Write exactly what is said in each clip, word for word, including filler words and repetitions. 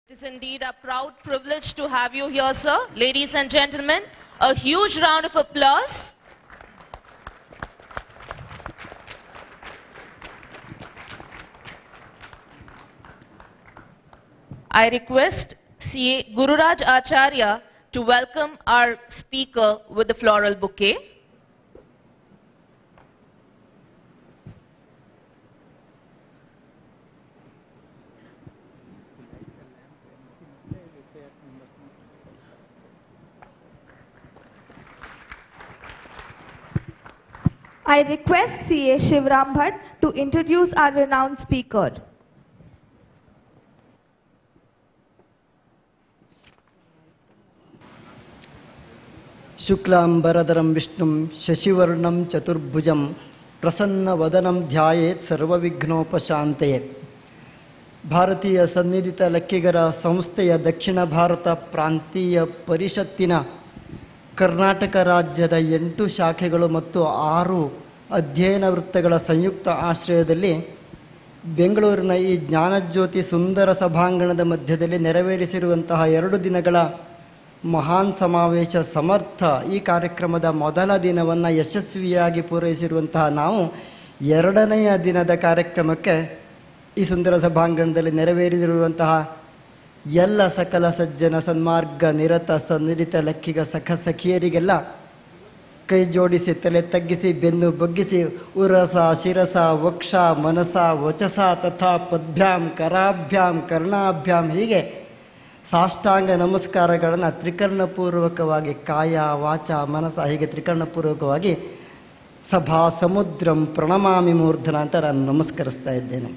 It is indeed a proud privilege to have you here, sir. Ladies and gentlemen, a huge round of applause. I request C A Gururaj Acharya to welcome our speaker with the floral bouquet. I request C A Shivram Bhatt to introduce our renowned speaker. Shuklambaradharam Vishnum Shashivarnam Chaturbhujam Prasanna Vadanam Dhyayet Sarvavighnopashantayet. ಭಾರತೀಯ ಸನ್ನಿಧಿತ ಲೆಕ್ಕಿಗರ ಸಂಸ್ಥೆಯ ದಕ್ಷಿಣ ಭಾರತ ಪ್ರಾಂತೀಯ ಪರಿಷತ್ತಿನ ಕರ್ನಾಟಕ ರಾಜ್ಯದ ಎಂಟು ಶಾಖೆಗಳು ಮತ್ತು ಆರು ಅಧ್ಯಯನ ವೃತ್ತಗಳ ಸಂಯುಕ್ತ ಆಶ್ರಯದಲ್ಲಿ ಬೆಂಗಳೂರಿನ ಈ ಜ್ಞಾನಜ್ಯೋತಿ ಸುಂದರ ಸಭಾಂಗಣದ ಮಧ್ಯದಲ್ಲಿ ನೆರವೇರಿಸಿರುವಂತಹ ಎರಡು ದಿನಗಳ ಮಹಾನ್ ಸಮಾವೇಶ ಸಮರ್ಥ ಈ ಕಾರ್ಯಕ್ರಮದ ಮೊದಲ ದಿನವನ್ನು ಯಶಸ್ವಿಯಾಗಿ ಪೂರೈಸಿರುವಂತಹ ನಾವು ಎರಡನೆಯ ದಿನದ ಕಾರ್ಯಕ್ರಮಕ್ಕೆ ಈ ಸುಂದರ ಸಭಾಂಗಣದಲ್ಲಿ ನೆರವೇರಿಸಿರುವಂತಹ ಎಲ್ಲ ಸಕಲ ಸಜ್ಜನ ಸನ್ಮಾರ್ಗ ನಿರತ ಸನ್ನಿಧಿತ ಲೆಕ್ಕಿಗ ಸಖ ಸಖಿಯರಿಗೆಲ್ಲ ಕೈ ಜೋಡಿಸಿ ತಲೆ ತಗ್ಗಿಸಿ ಬೆನ್ನು ಬಗ್ಗಿಸಿ ಉರಸ ಶಿರಸ ವಕ್ಷ ಮನಸ ವಚಸ ತಥಾ ಪದ್ಭ್ಯಾಂ ಕರಾಭ್ಯಾಂ ಕರ್ಣಾಭ್ಯಾಂ ಹೀಗೆ ಸಾಷ್ಟಾಂಗ ನಮಸ್ಕಾರಗಳನ್ನು ತ್ರಿಕರ್ಣಪೂರ್ವಕವಾಗಿ ಕಾಯ ವಾಚ ಮನಸ ಹೀಗೆ ತ್ರಿಕರ್ಣಪೂರ್ವಕವಾಗಿ ಸಭಾ ಸಮುದ್ರಂ ಪ್ರಣಮಾಮಿ ಮೂರ್ಧನ ಅಂತ ನಾನು ನಮಸ್ಕರಿಸ್ತಾ ಇದ್ದೇನೆ.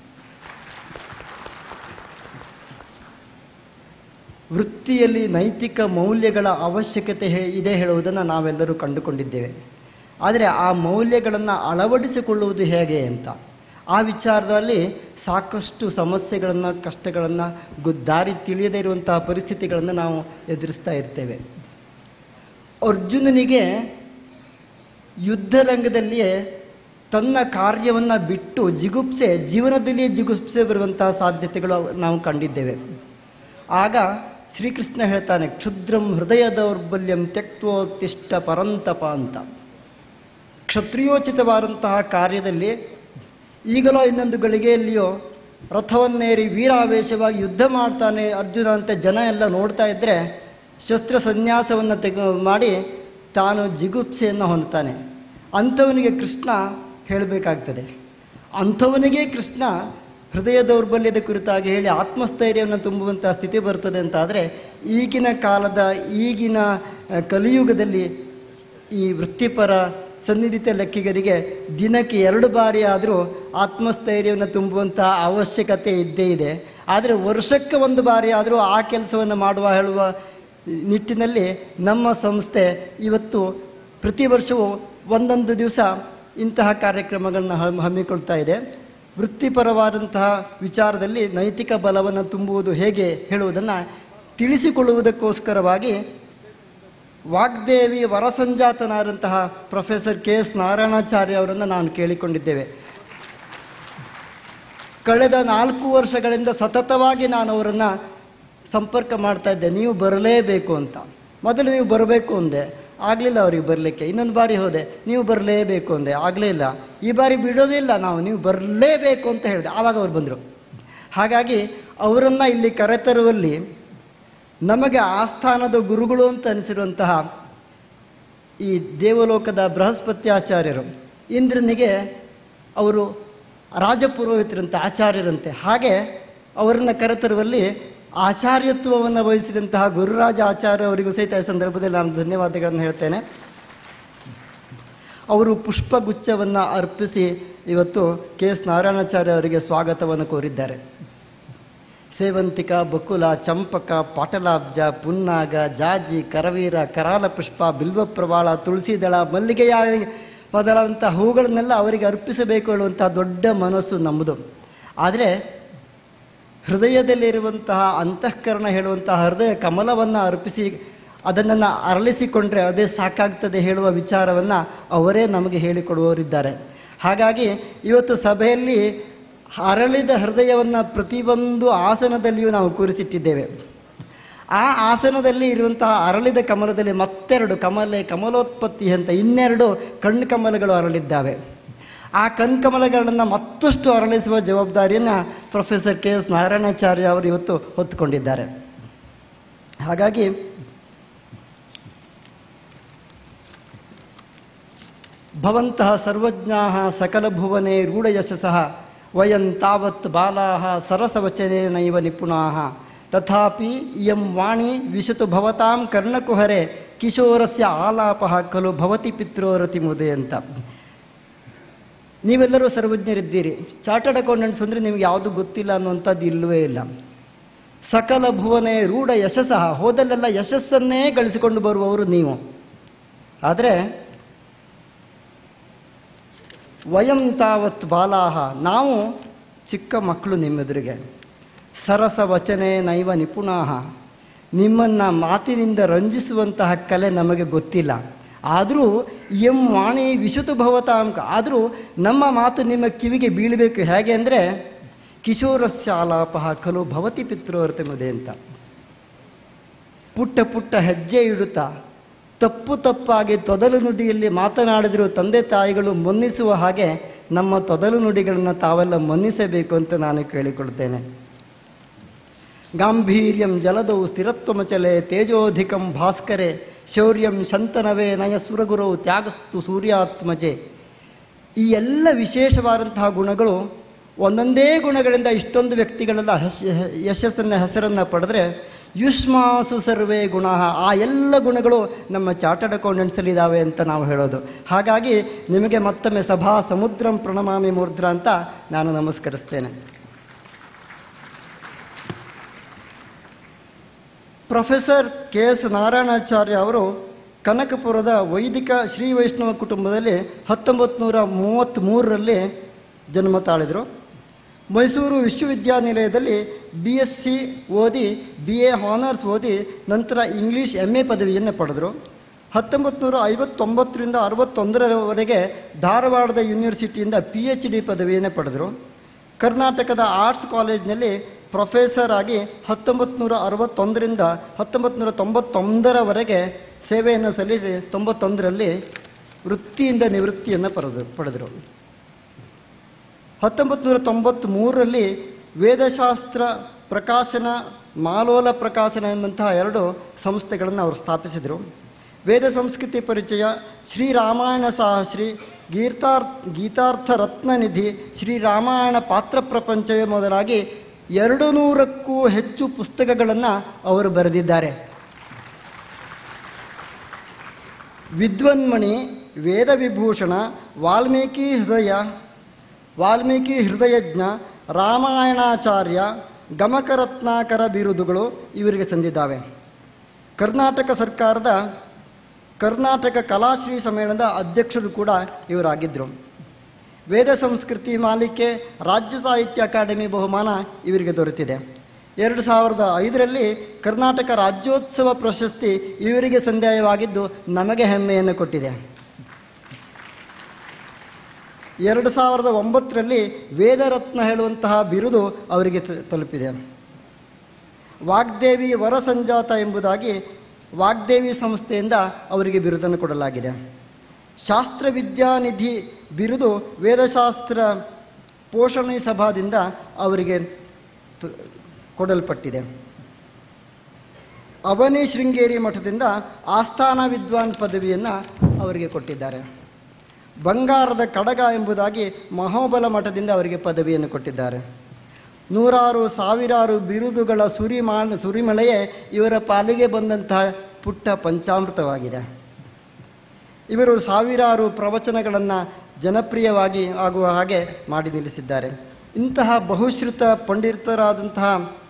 ವೃತ್ತಿಯಲ್ಲಿ ನೈತಿಕ ಮೌಲ್ಯಗಳ ಅವಶ್ಯಕತೆ ಇದೆ ಹೇಳುವುದನ್ನು ನಾವೆಲ್ಲರೂ ಕಂಡುಕೊಂಡಿದ್ದೇವೆ. ಆದರೆ ಆ ಮೌಲ್ಯಗಳನ್ನು ಅಳವಡಿಸಿಕೊಳ್ಳುವುದು ಹೇಗೆ ಅಂತ ಆ ವಿಚಾರದಲ್ಲಿ ಸಾಕಷ್ಟು ಸಮಸ್ಯೆಗಳನ್ನು ಕಷ್ಟಗಳನ್ನು ದಾರಿ ತಿಳಿಯದೇ ಇರುವಂತಹ ಪರಿಸ್ಥಿತಿಗಳನ್ನು ನಾವು ಎದುರಿಸ್ತಾ ಇರ್ತೇವೆ. ಅರ್ಜುನನಿಗೆ ಯುದ್ಧರಂಗದಲ್ಲಿಯೇ ತನ್ನ ಕಾರ್ಯವನ್ನು ಬಿಟ್ಟು ಜಿಗುಪ್ಸೆ ಜೀವನದಲ್ಲಿಯೇ ಜಿಗುಪ್ಸೆ ಬರುವಂತಹ ಸಾಧ್ಯತೆಗಳು ನಾವು ಕಂಡಿದ್ದೇವೆ. ಆಗ ಶ್ರೀಕೃಷ್ಣ ಹೇಳ್ತಾನೆ, ಕ್ಷುದ್ರಂ ಹೃದಯ ದೌರ್ಬಲ್ಯಂ ತ್ಯಕ್ತೋತ್ತಿಷ್ಟ ಪರಂತಪ ಅಂತ. ಕ್ಷತ್ರಿಯೋಚಿತವಾದಂತಹ ಕಾರ್ಯದಲ್ಲಿ ಈಗಲೋ ಇನ್ನೊಂದು ಗಳಿಗೆಯಲ್ಲಿಯೋ ರಥವನ್ನೇರಿ ವೀರಾವೇಶವಾಗಿ ಯುದ್ಧ ಮಾಡ್ತಾನೆ ಅರ್ಜುನ ಅಂತ ಜನ ಎಲ್ಲ ನೋಡ್ತಾ ಇದ್ದರೆ ಶಸ್ತ್ರ ಸನ್ಯಾಸವನ್ನು ತೆಗೆ ಮಾಡಿ ತಾನು ಜಿಗುಪ್ಸೆಯನ್ನು ಹೊಂದ್ತಾನೆ. ಅಂಥವನಿಗೆ ಕೃಷ್ಣ ಹೇಳಬೇಕಾಗ್ತದೆ. ಅಂಥವನಿಗೆ ಕೃಷ್ಣ ಹೃದಯ ದೌರ್ಬಲ್ಯದ ಕುರಿತಾಗಿ ಹೇಳಿ ಆತ್ಮಸ್ಥೈರ್ಯವನ್ನು ತುಂಬುವಂಥ ಸ್ಥಿತಿ ಬರ್ತದೆ ಅಂತಾದರೆ ಈಗಿನ ಕಾಲದ ಈಗಿನ ಕಲಿಯುಗದಲ್ಲಿ ಈ ವೃತ್ತಿಪರ ಸನ್ನಿಧಿತ ಲೆಕ್ಕಿಗರಿಗೆ ದಿನಕ್ಕೆ ಎರಡು ಬಾರಿ ಆದರೂ ಆತ್ಮಸ್ಥೈರ್ಯವನ್ನು ತುಂಬುವಂಥ ಅವಶ್ಯಕತೆ ಇದ್ದೇ ಇದೆ. ಆದರೆ ವರ್ಷಕ್ಕೆ ಒಂದು ಬಾರಿ ಆದರೂ ಆ ಕೆಲಸವನ್ನು ಮಾಡುವ ಹೇಳುವ ನಿಟ್ಟಿನಲ್ಲಿ ನಮ್ಮ ಸಂಸ್ಥೆ ಇವತ್ತು ಪ್ರತಿ ವರ್ಷವೂ ಒಂದೊಂದು ದಿವಸ ಇಂತಹ ಕಾರ್ಯಕ್ರಮಗಳನ್ನು ಹಮ್ಮಿಕೊಳ್ತಾ ಇದೆ. ವೃತ್ತಿಪರವಾದಂತಹ ವಿಚಾರದಲ್ಲಿ ನೈತಿಕ ಬಲವನ್ನು ತುಂಬುವುದು ಹೇಗೆ ಹೇಳುವುದನ್ನು ತಿಳಿಸಿಕೊಳ್ಳುವುದಕ್ಕೋಸ್ಕರವಾಗಿ ವಾಗ್ದೇವಿ ವರಸಂಜಾತನಾದಂತಹ ಪ್ರೊಫೆಸರ್ ಕೆ ಎಸ್ ನಾರಾಯಣಾಚಾರ್ಯ ಅವರನ್ನು ನಾನು ಕೇಳಿಕೊಂಡಿದ್ದೇವೆ. ಕಳೆದ ನಾಲ್ಕು ವರ್ಷಗಳಿಂದ ಸತತವಾಗಿ ನಾನು ಅವರನ್ನು ಸಂಪರ್ಕ ಮಾಡ್ತಾ ಇದ್ದೆ, ನೀವು ಬರಲೇಬೇಕು ಅಂತ. ಮೊದಲು ನೀವು ಬರಬೇಕು ಅಂದೆ, ಆಗಲಿಲ್ಲ ಅವರಿಗೆ ಬರಲಿಕ್ಕೆ. ಇನ್ನೊಂದು ಬಾರಿ ಹೋದೆ, ನೀವು ಬರಲೇಬೇಕು ಅಂದೆ, ಆಗಲೇ ಇಲ್ಲ. ಈ ಬಾರಿ ಬಿಡೋದೇ ಇಲ್ಲ ನಾವು, ನೀವು ಬರಲೇಬೇಕು ಅಂತ ಹೇಳಿದೆ. ಆವಾಗ ಅವ್ರು ಬಂದರು. ಹಾಗಾಗಿ ಅವರನ್ನು ಇಲ್ಲಿ ಕರೆತರುವಲ್ಲಿ ನಮಗೆ ಆಸ್ಥಾನದ ಗುರುಗಳು ಅಂತ ಅನಿಸಿರುವಂತಹ ಈ ದೇವಲೋಕದ ಬೃಹಸ್ಪತ್ಯಾಚಾರ್ಯರು, ಇಂದ್ರನಿಗೆ ಅವರು ರಾಜಪುರೋಹಿತರಂತೆ, ಆಚಾರ್ಯರಂತೆ. ಹಾಗೆ ಅವರನ್ನು ಕರೆತರುವಲ್ಲಿ ಆಚಾರ್ಯತ್ವವನ್ನು ವಹಿಸಿದಂತಹ ಗುರುರಾಜ ಆಚಾರ್ಯ ಅವರಿಗೂ ಸಹಿತ ಈ ಸಂದರ್ಭದಲ್ಲಿ ನಾನು ಧನ್ಯವಾದಗಳನ್ನು ಹೇಳ್ತೇನೆ. ಅವರು ಪುಷ್ಪಗುಚ್ಛವನ್ನು ಅರ್ಪಿಸಿ ಇವತ್ತು ಕೆ ಎಸ್ ನಾರಾಯಣಾಚಾರ್ಯ ಅವರಿಗೆ ಸ್ವಾಗತವನ್ನು ಕೋರಿದ್ದಾರೆ. ಸೇವಂತಿಕ, ಬಕುಲ, ಚಂಪಕ, ಪಾಟಲಾಬ್ಜ, ಪುನ್ನಾಗ, ಜಾಜಿ, ಕರವೀರ, ಕರಾಲ ಪುಷ್ಪ, ಬಿಲ್ವಪ್ರವಾಳ, ತುಳಸಿ ದಳ, ಮಲ್ಲಿಗೆಯ ಮೊದಲಾದಂಥ ಹೂಗಳನ್ನೆಲ್ಲ ಅವರಿಗೆ ಅರ್ಪಿಸಬೇಕು ಹೇಳುವಂತಹ ದೊಡ್ಡ ಮನಸ್ಸು ನಮ್ಮದು. ಆದರೆ ಹೃದಯದಲ್ಲಿರುವಂತಹ ಅಂತಃಕರಣ ಹೇಳುವಂತಹ ಹೃದಯ ಕಮಲವನ್ನು ಅರ್ಪಿಸಿ ಅದನ್ನು ಅರಳಿಸಿಕೊಂಡ್ರೆ ಅದೇ ಸಾಕಾಗ್ತದೆ ಹೇಳುವ ವಿಚಾರವನ್ನು ಅವರೇ ನಮಗೆ ಹೇಳಿಕೊಡುವವರಿದ್ದಾರೆ. ಹಾಗಾಗಿ ಇವತ್ತು ಸಭೆಯಲ್ಲಿ ಅರಳಿದ ಹೃದಯವನ್ನು ಪ್ರತಿಯೊಂದು ಆಸನದಲ್ಲಿಯೂ ನಾವು ಕೂರಿಸಿಟ್ಟಿದ್ದೇವೆ. ಆ ಆಸನದಲ್ಲಿ ಇರುವಂತಹ ಅರಳಿದ ಕಮಲದಲ್ಲಿ ಮತ್ತೆರಡು ಕಮಲೆ ಕಮಲೋತ್ಪತ್ತಿ ಅಂತ ಇನ್ನೆರಡು ಕಣ್ಣು ಕಮಲಗಳು ಅರಳಿದ್ದಾವೆ. ಆ ಕಣ್ಕಮಲಗಳನ್ನು ಮತ್ತಷ್ಟು ಅರಳಿಸುವ ಜವಾಬ್ದಾರಿಯನ್ನು ಪ್ರೊಫೆಸರ್ ಕೆ ಎಸ್ ನಾರಾಯಣಾಚಾರ್ಯ ಅವರು ಇವತ್ತು ಹೊತ್ತುಕೊಂಡಿದ್ದಾರೆ. ಹಾಗಾಗಿ ಭವಂತಹ ಸರ್ವಜ್ಞಾಃ ಸಕಲಭುವನೆ ರೂಢಯಶಸಃ ವಯಂ ತಾವತ್ ಬಾಲಾಃ ಸರಸವಚನೇನೈವ ನಿಪುಣಾಃ ತಥಾಪಿ ಇಯಂ ವಾಣಿ ವಿಶತು ಭವತಾಂ ಕರ್ಣಕುಹರೆ ಕಿಶೋರಸ್ಯ ಆಲಾಪಃ ಖಲು ಭವತಿ ಪಿತ್ರೋರತಿ ಮುದೆ ಅಂತ. ನೀವೆಲ್ಲರೂ ಸರ್ವಜ್ಞರಿದ್ದೀರಿ. ಚಾರ್ಟರ್ಡ್ ಅಕೌಂಟೆಂಟ್ಸ್ ಅಂದರೆ ನಿಮ್ಗೆ ಯಾವುದು ಗೊತ್ತಿಲ್ಲ ಅನ್ನುವಂಥದ್ದು ಇಲ್ಲವೇ ಇಲ್ಲ. ಸಕಲ ಭುವನೆ ರೂಢ ಯಶಸ್ಸಃ, ಹೋದಲ್ಲೆಲ್ಲ ಯಶಸ್ಸನ್ನೇ ಗಳಿಸಿಕೊಂಡು ಬರುವವರು ನೀವು. ಆದರೆ ವಯಂ ತಾವತ್ ಬಾಲಾಹ, ನಾವು ಚಿಕ್ಕ ಮಕ್ಕಳು ನಿಮ್ಮೆದುರಿಗೆ. ಸರಸ ವಚನೆ ನೈವ ನಿಪುಣಾಹ, ನಿಮ್ಮನ್ನು ಮಾತಿನಿಂದ ರಂಜಿಸುವಂತಹ ಕಲೆ ನಮಗೆ ಗೊತ್ತಿಲ್ಲ. ಆದರೂ ಎಂ ವಾಣಿ ವಿಶುತು ಭವತಾಂಕ, ಆದರೂ ನಮ್ಮ ಮಾತು ನಿಮ್ಮ ಕಿವಿಗೆ ಬೀಳಬೇಕು. ಹೇಗೆ ಅಂದರೆ ಕಿಶೋರಸ್ಯ ಆಲಾಪಃ ಖಲು ಭವತಿ ಪಿತೃವರ್ತೆ ಮುದೆ ಅಂತ. ಪುಟ್ಟ ಪುಟ್ಟ ಹೆಜ್ಜೆ ಇಡುತ್ತಾ ತಪ್ಪು ತಪ್ಪಾಗಿ ತೊದಲು ನುಡಿಯಲ್ಲಿ ಮಾತನಾಡಿದರೂ ತಂದೆ ತಾಯಿಗಳು ಮನ್ನಿಸುವ ಹಾಗೆ ನಮ್ಮ ತೊದಲು ನುಡಿಗಳನ್ನು ತಾವೆಲ್ಲ ಮನ್ನಿಸಬೇಕು ಅಂತ ನಾನು ಕೇಳಿಕೊಳ್ತೇನೆ. ಗಾಂಭೀರ್ಯಂ ಜಲದೌ ಸ್ಥಿರತ್ವಮಚಲೆ ತೇಜೋಧಿಕಂ ಭಾಸ್ಕರೆ ಶೌರ್ಯಂ ಶಂತನವೇ ನಯ ಸುರಗುರು ತ್ಯಾಗಸ್ತು ಸೂರ್ಯಾತ್ಮಜೆ. ಈ ಎಲ್ಲ ವಿಶೇಷವಾದಂತಹ ಗುಣಗಳು ಒಂದೊಂದೇ ಗುಣಗಳಿಂದ ಇಷ್ಟೊಂದು ವ್ಯಕ್ತಿಗಳೆಲ್ಲ ಹಸ್ ಯಶಸ್ಸನ್ನು ಹೆಸರನ್ನು ಪಡೆದ್ರೆ ಯುಷ್ಮಾಸು ಸರ್ವೇ ಗುಣ, ಆ ಎಲ್ಲ ಗುಣಗಳು ನಮ್ಮ ಚಾರ್ಟರ್ಡ್ ಅಕೌಂಟೆಂಟ್ಸಲ್ಲಿ ಇದ್ದಾವೆ ಅಂತ ನಾವು ಹೇಳೋದು. ಹಾಗಾಗಿ ನಿಮಗೆ ಮತ್ತೊಮ್ಮೆ ಸಭಾ ಸಮುದ್ರಂ ಪ್ರಣಮಾಮಿ ಮೂರ್ಧ್ರ ಅಂತ ನಾನು ನಮಸ್ಕರಿಸ್ತೇನೆ. ಪ್ರೊಫೆಸರ್ ಕೆ ಎಸ್ ನಾರಾಯಣಾಚಾರ್ಯ ಅವರು ಕನಕಪುರದ ವೈದಿಕ ಶ್ರೀ ವೈಷ್ಣವ ಕುಟುಂಬದಲ್ಲಿ ಹತ್ತೊಂಬತ್ತು ನೂರ ಮೂವತ್ತ್ಮೂರರಲ್ಲಿ ಜನ್ಮ ತಾಳಿದರು. ಮೈಸೂರು ವಿಶ್ವವಿದ್ಯಾನಿಲಯದಲ್ಲಿ ಬಿ ಎಸ್ ಸಿ ಓದಿ ಬಿ ಎ ಹಾನರ್ಸ್ ಓದಿ ನಂತರ ಇಂಗ್ಲೀಷ್ ಎಮ್ ಎ ಪದವಿಯನ್ನು ಪಡೆದರು. ಹತ್ತೊಂಬತ್ತು ನೂರ ಐವತ್ತೊಂಬತ್ತರಿಂದ ಅರವತ್ತೊಂದರವರೆಗೆ ಧಾರವಾಡದ ಯೂನಿವರ್ಸಿಟಿಯಿಂದ ಪಿ ಎಚ್ ಡಿ ಪದವಿಯನ್ನು ಪಡೆದರು. ಕರ್ನಾಟಕದ ಆರ್ಟ್ಸ್ ಕಾಲೇಜಿನಲ್ಲಿ ಪ್ರೊಫೆಸರ್ ಆಗಿ ಹತ್ತೊಂಬತ್ತು ನೂರ ಅರವತ್ತೊಂದರಿಂದ ಹತ್ತೊಂಬತ್ತು ನೂರ ತೊಂಬತ್ತೊಂದರವರೆಗೆ ಸೇವೆಯನ್ನು ಸಲ್ಲಿಸಿ ತೊಂಬತ್ತೊಂದರಲ್ಲಿ ವೃತ್ತಿಯಿಂದ ನಿವೃತ್ತಿಯನ್ನು ಪಡೆದು ಪಡೆದರು ಹತ್ತೊಂಬತ್ತು ನೂರ ತೊಂಬತ್ತ್ಮೂರರಲ್ಲಿ ವೇದಶಾಸ್ತ್ರ ಪ್ರಕಾಶನ, ಮಾಲೋಲ ಪ್ರಕಾಶನ ಎಂಬಂತಹ ಎರಡು ಸಂಸ್ಥೆಗಳನ್ನು ಅವರು ಸ್ಥಾಪಿಸಿದರು. ವೇದ ಸಂಸ್ಕೃತಿ ಪರಿಚಯ, ಶ್ರೀರಾಮಾಯಣ ಸಾಹಶ್ರೀ, ಗೀತಾರ್ ಗೀತಾರ್ಥ ರತ್ನನಿಧಿ, ಶ್ರೀರಾಮಾಯಣ ಪಾತ್ರ ಪ್ರಪಂಚವೇ ಮೊದಲಾಗಿ ಎರಡು ನೂರಕ್ಕೂ ಹೆಚ್ಚು ಪುಸ್ತಕಗಳನ್ನು ಅವರು ಬರೆದಿದ್ದಾರೆ. ವಿದ್ವನ್ಮಣಿ, ವೇದವಿಭೂಷಣ, ವಾಲ್ಮೀಕಿ ಹೃದಯ ವಾಲ್ಮೀಕಿ ಹೃದಯಜ್ಞ, ರಾಮಾಯಣಾಚಾರ್ಯ, ಗಮಕರತ್ನಾಕರ ಬಿರುದುಗಳು ಇವರಿಗೆ ಸಂದಿದ್ದಾವೆ. ಕರ್ನಾಟಕ ಸರ್ಕಾರದ ಕರ್ನಾಟಕ ಕಲಾಶ್ರೀ ಸಮ್ಮೇಳನದ ಅಧ್ಯಕ್ಷರು ಕೂಡ ಇವರಾಗಿದ್ದರು. ವೇದ ಸಂಸ್ಕೃತಿ ಮಾಲಿಕೆ, ರಾಜ್ಯ ಸಾಹಿತ್ಯ ಅಕಾಡೆಮಿ ಬಹುಮಾನ ಇವರಿಗೆ ದೊರೆತಿದೆ. ಎರಡು ಸಾವಿರದ ಐದರಲ್ಲಿ ಕರ್ನಾಟಕ ರಾಜ್ಯೋತ್ಸವ ಪ್ರಶಸ್ತಿ ಇವರಿಗೆ ಸಂದಾಯವಾಗಿದ್ದು ನಮಗೆ ಹೆಮ್ಮೆಯನ್ನು ಕೊಟ್ಟಿದೆ. ಎರಡು ಸಾವಿರದ ಒಂಬತ್ತರಲ್ಲಿ ವೇದರತ್ನ ಹೇಳುವಂತಹ ಬಿರುದು ಅವರಿಗೆ ತಲುಪಿದೆ. ವಾಗ್ದೇವಿ ವರ ಸಂಜಾತ ಎಂಬುದಾಗಿ ವಾಗ್ದೇವಿ ಸಂಸ್ಥೆಯಿಂದ ಅವರಿಗೆ ಬಿರುದನ್ನು ಕೊಡಲಾಗಿದೆ. ಶಾಸ್ತ್ರವಿದ್ಯಾನಿಧಿ ಬಿರುದು ವೇದಶಾಸ್ತ್ರ ಪೋಷಣೆ ಸಭಾದಿಂದ ಅವರಿಗೆ ಕೊಡಲ್ಪಟ್ಟಿದೆ. ಅವನಿ ಶೃಂಗೇರಿ ಮಠದಿಂದ ಆಸ್ಥಾನ ವಿದ್ವಾನ್ ಪದವಿಯನ್ನು ಅವರಿಗೆ ಕೊಟ್ಟಿದ್ದಾರೆ. ಬಂಗಾರದ ಕಡಗ ಎಂಬುದಾಗಿ ಮಹೋಬಲ ಮಠದಿಂದ ಅವರಿಗೆ ಪದವಿಯನ್ನು ಕೊಟ್ಟಿದ್ದಾರೆ. ನೂರಾರು ಸಾವಿರಾರು ಬಿರುದುಗಳ ಸುರಿಮಾ ಸುರಿಮಳೆಯೇ ಇವರ ಪಾಲಿಗೆ ಬಂದಂತಹ ಪುಟ್ಟ ಪಂಚಾಮೃತವಾಗಿದೆ. ಇವರು ಸಾವಿರಾರು ಪ್ರವಚನಗಳನ್ನು ಜನಪ್ರಿಯವಾಗಿ ಆಗುವ ಹಾಗೆ ಮಾಡಿ ನಿಲ್ಲಿಸಿದ್ದಾರೆ. ಇಂತಹ ಬಹುಶ್ರುತ ಪಂಡಿತರಾದಂತಹ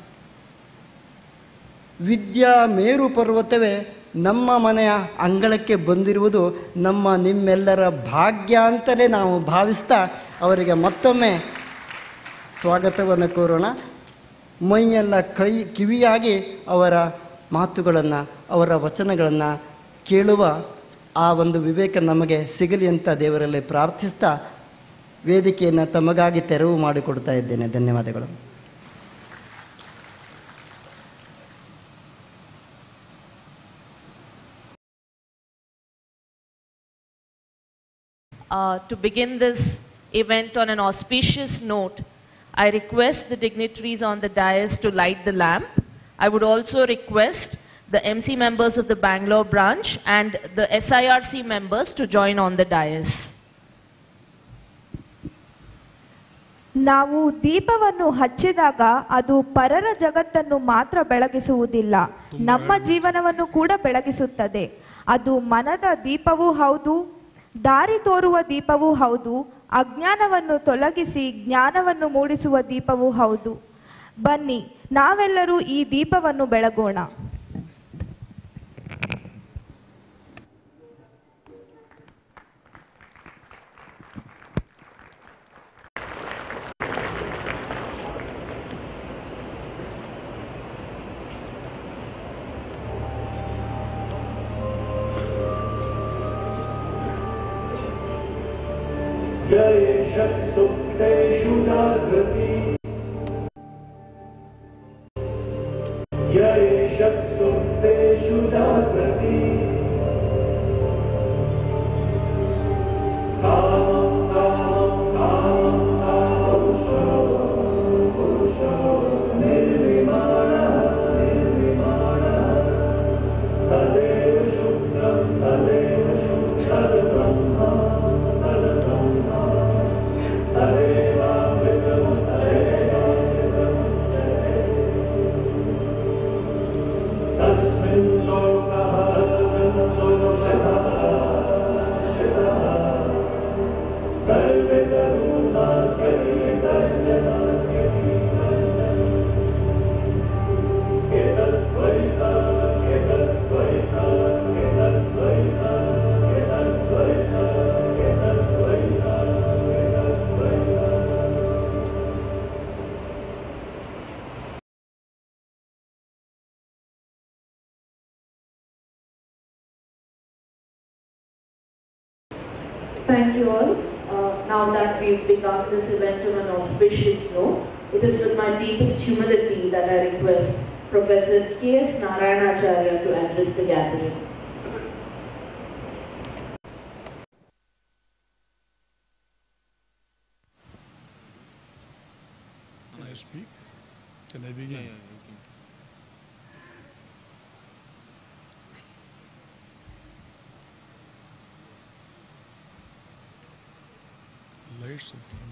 ವಿದ್ಯಾ ಮೇರು ಪರ್ವತವೇ ನಮ್ಮ ಮನೆಯ ಅಂಗಳಕ್ಕೆ ಬಂದಿರುವುದು ನಮ್ಮ ನಿಮ್ಮೆಲ್ಲರ ಭಾಗ್ಯ ಅಂತಲೇ ನಾವು ಭಾವಿಸ್ತಾ ಅವರಿಗೆ ಮತ್ತೊಮ್ಮೆ ಸ್ವಾಗತವನ್ನು ಕೋರೋಣ. ಮೈಯೆಲ್ಲ ಕೈ ಕಿವಿಯಾಗಿ ಅವರ ಮಾತುಗಳನ್ನು, ಅವರ ವಚನಗಳನ್ನು ಕೇಳುವ ಆ ಒಂದು ವಿವೇಕ ನಮಗೆ ಸಿಗಲಿ ಅಂತ ದೇವರಲ್ಲಿ ಪ್ರಾರ್ಥಿಸ್ತಾ ವೇದಿಕೆಯನ್ನು ತಮಗಾಗಿ ತೆರವು ಮಾಡಿಕೊಡ್ತಾ ಇದ್ದೇನೆ. ಧನ್ಯವಾದಗಳು. Uh, to begin this event on an auspicious note, I request the dignitaries on the dais to light the lamp. I would also request the M C members of the Bangalore branch and the S I R C members to join on the dais. ನಾವು ದೀಪವನ್ನು ಹಚ್ಚಿದಾಗ ಅದು ಪರರ ಜಗತ್ತನ್ನು ಮಾತ್ರ ಬೆಳಗಿಸುವುದಿಲ್ಲ, ನಮ್ಮ ಜೀವನವನ್ನು ಕೂಡ ಬೆಳಗಿಸುತ್ತದೆ. ಅದು ಮನದ ದೀಪವೂ ಹೌದು, ದಾರಿ ತೋರುವ ದೀಪವೂ ಹೌದು, ಅಜ್ಞಾನವನ್ನು ತೊಲಗಿಸಿ ಜ್ಞಾನವನ್ನು ಮೂಡಿಸುವ ದೀಪವೂ ಹೌದು. ಬನ್ನಿ ನಾವೆಲ್ಲರೂ ಈ ದೀಪವನ್ನು ಬೆಳಗೋಣ. सुप्तेषु जागृति यैष सुप्तेषु जागृति कामं कामं कामं कामपुरुषो पुरुषो निर्विमानः निर्विमानः तदेव शुक्रं तदेव शुक्रं ब्रह्मा Thank you all. Uh, now that we've begun this event on an auspicious note, it is with my deepest humility that I request Professor K S Narayanacharya to address the gathering. Can I speak? Can I begin? Yeah, yeah, you can. Lights of the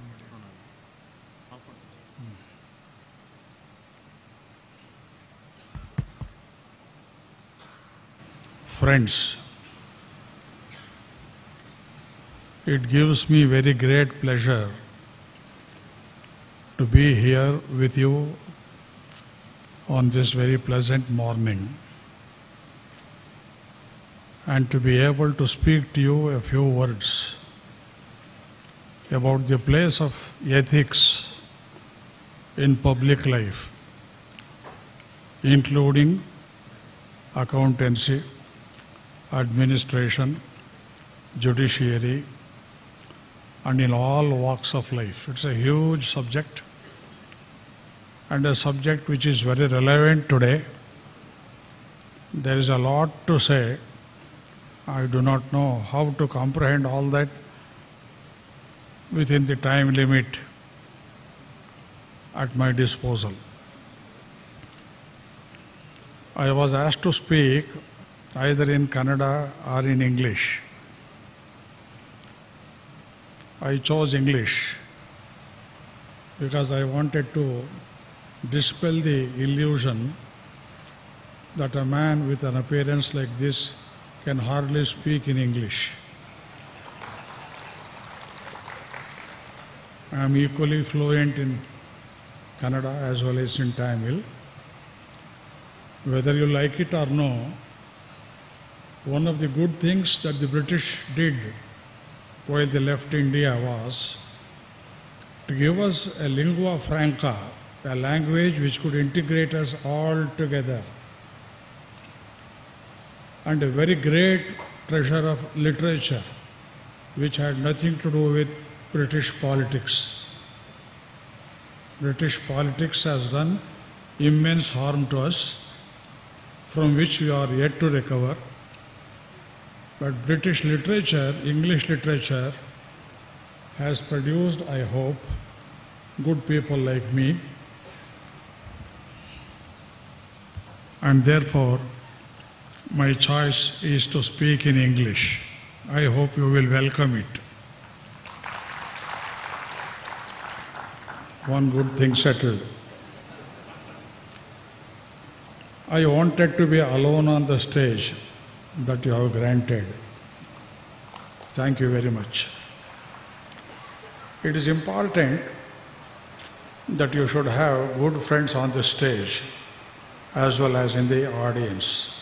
hmm. Friends, it gives me very great pleasure to be here with you on this very pleasant morning and to be able to speak to you a few words about the place of ethics in public life, including accountancy, administration, judiciary, and in all walks of life. It's a huge subject and a subject which is very relevant today. There is a lot to say. I do not know how to comprehend all that within the time limit at my disposal. I was asked to speak either in Kannada or in English. I chose English because I wanted to dispel the illusion that a man with an appearance like this can hardly speak in English. I am equally fluent in Kannada as well as in Tamil. Whether you like it or no, one of the good things that the British did while they left India was to give us a lingua franca, a language which could integrate us all together, and a very great treasure of literature which had nothing to do with British politics. British politics has done immense harm to us, from which we are yet to recover. But British literature, English literature, has produced, I hope, good people like me. And therefore, my choice is to speak in English. I hope you will welcome it. One good thing settled. I wanted to be alone on the stage, that you have granted. Thank you very much. It is important that you should have good friends on the stage as well as in the audience.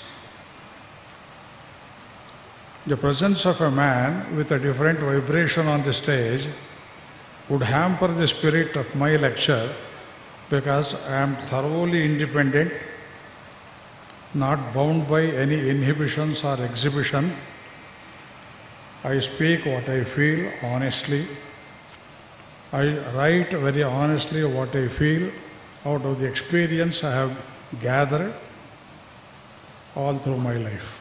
The presence of a man with a different vibration on the stage would hamper the spirit of my lecture, because I am thoroughly independent, not bound by any inhibitions or exhibition. I speak what I feel honestly. I write very honestly what I feel out of the experience I have gathered all through my life.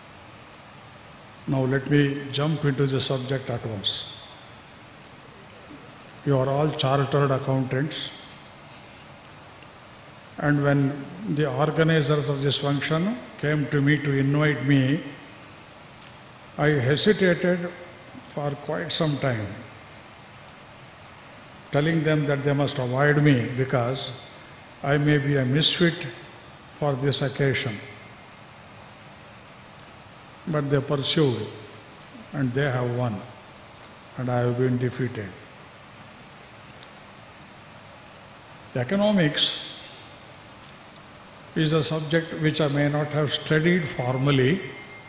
Now let me jump into the subject at once. You are all chartered accountants, and when the organizers of this function came to me to invite me, I hesitated for quite some time, telling them that they must avoid me because I may be a misfit for this occasion. But they pursued, and they have won, and I have been defeated. Economics is a subject which I may not have studied formally,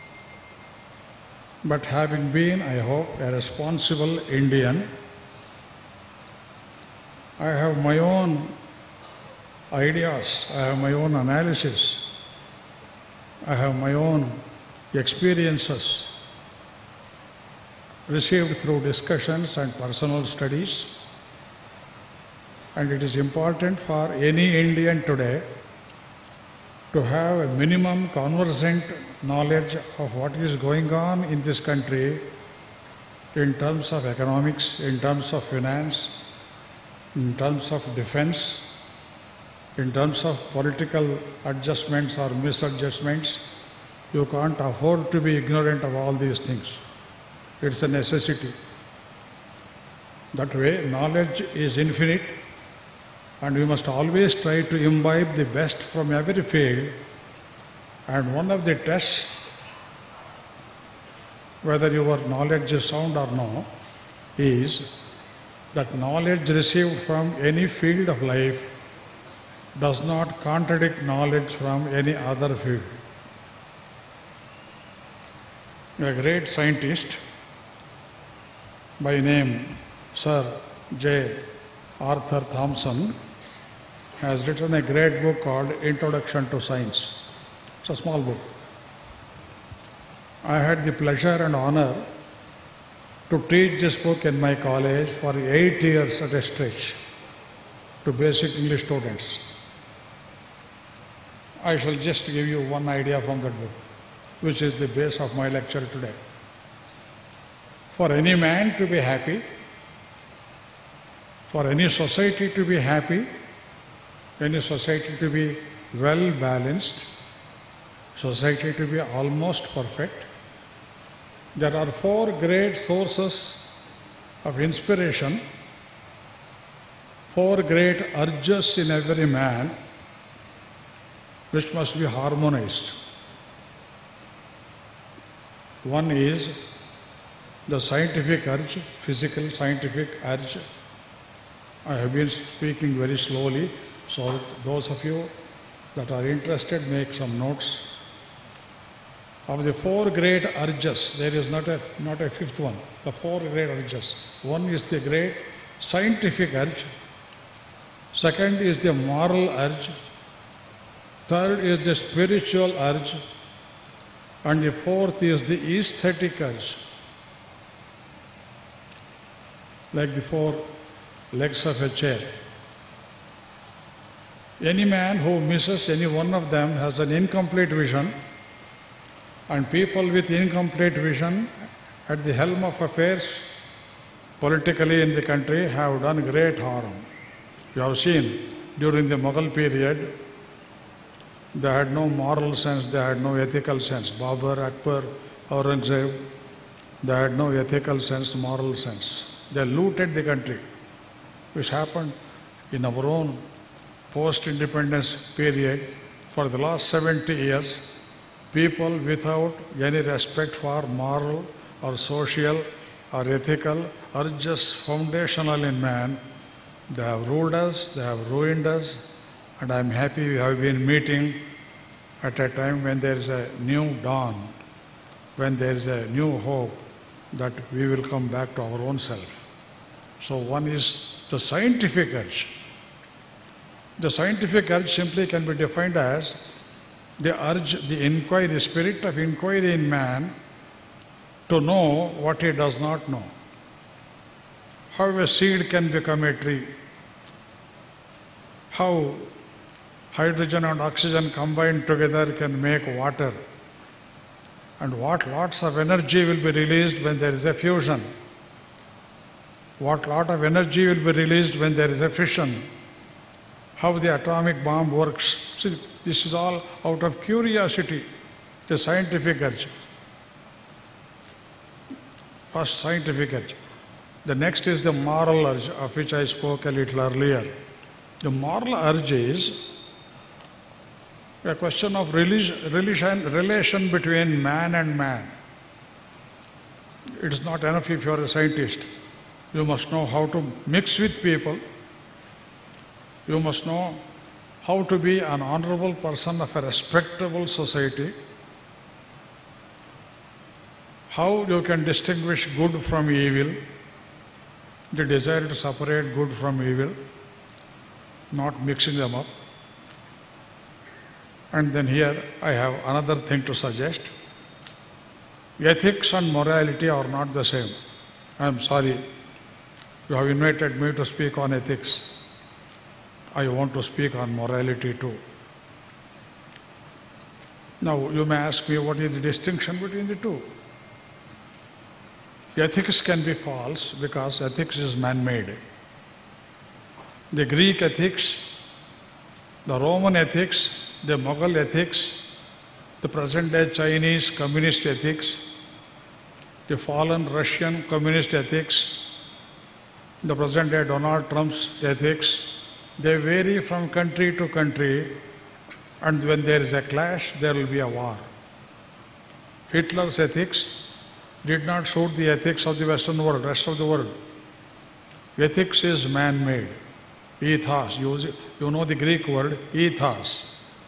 but having been, I hope, a responsible Indian, I have my own ideas, I have my own analysis, I have my own experiences received through discussions and personal studies. And it is important for any Indian today to have a minimum conversant knowledge of what is going on in this country in terms of economics, in terms of finance, in terms of defense, in terms of political adjustments or misadjustments. You can't afford to be ignorant of all these things. It's a necessity. That way, knowledge is infinite, and we must always try to imbibe the best from every field. And one of the tests, whether your knowledge is sound or no, is that knowledge received from any field of life does not contradict knowledge from any other field. A great scientist by name Sir J. Arthur Thomson has written a great book called Introduction to Science. It's a small book. I had the pleasure and honor to teach this book in my college for eight years at a stretch to basic English students. I shall just give you one idea from that book, which is the base of my lecture today. For any man to be happy, for any society to be happy, any society to be well balanced, society to be almost perfect, there are four great sources of inspiration, four great urges in every man, which must be harmonized. One is the scientific urge, physical scientific urge. I have been speaking very slowly, so those of you that are interested, make some notes. Of the four great urges, there is not a, not a fifth one, the four great urges. One is the great scientific urge, second is the moral urge, third is the spiritual urge, and the fourth is the aesthetic urge. like the four legs of a chair. Any man who misses any one of them has an incomplete vision, and people with incomplete vision at the helm of affairs politically in the country have done great harm. You have seen during the Mughal period, they had no moral sense, they had no ethical sense. Babur, Akbar, Aurangzeb, they had no ethical sense, moral sense. They looted the country, which happened in our own post-independence period. For the last seventy years, people without any respect for moral or social or ethical or just foundational in man, they have ruled us, they have ruined us, and I am happy we have been meeting at a time when there is a new dawn, when there is a new hope that we will come back to our own self. So one is the scientific urge. The scientific urge simply can be defined as the urge, the inquiry, the spirit of inquiry in man to know what he does not know. How a seed can become a tree. How hydrogen and oxygen combined together can make water. And what lots of energy will be released when there is a fusion. What lot of energy will be released when there is a fission. How the atomic bomb works. See, this is all out of curiosity, the scientific urge. First, scientific urge. The next is the moral urge, of which I spoke a little earlier. The moral urge is a question of relation, relation between man and man. It is not enough if you are a scientist. You must know how to mix with people. You must know how to be an honorable person of a respectable society. How you can distinguish good from evil, the desire to separate good from evil, not mixing them up. And then here I have another thing to suggest. Ethics and morality are not the same. I am sorry, you have invited me to speak on ethics. I want to speak on morality too. Now you may ask me, what is the distinction between the two? Ethics can be false because ethics is man-made. The Greek ethics, the Roman ethics, the Mughal ethics, the present-day Chinese communist ethics, the fallen Russian communist ethics, the present-day Donald Trump's ethics, they vary from country to country, and when there is a clash, there will be a war. Hitler's ethics did not suit the ethics of the Western world, rest of the world. Ethics is man-made. Ethos, you, you know the Greek word, ethos.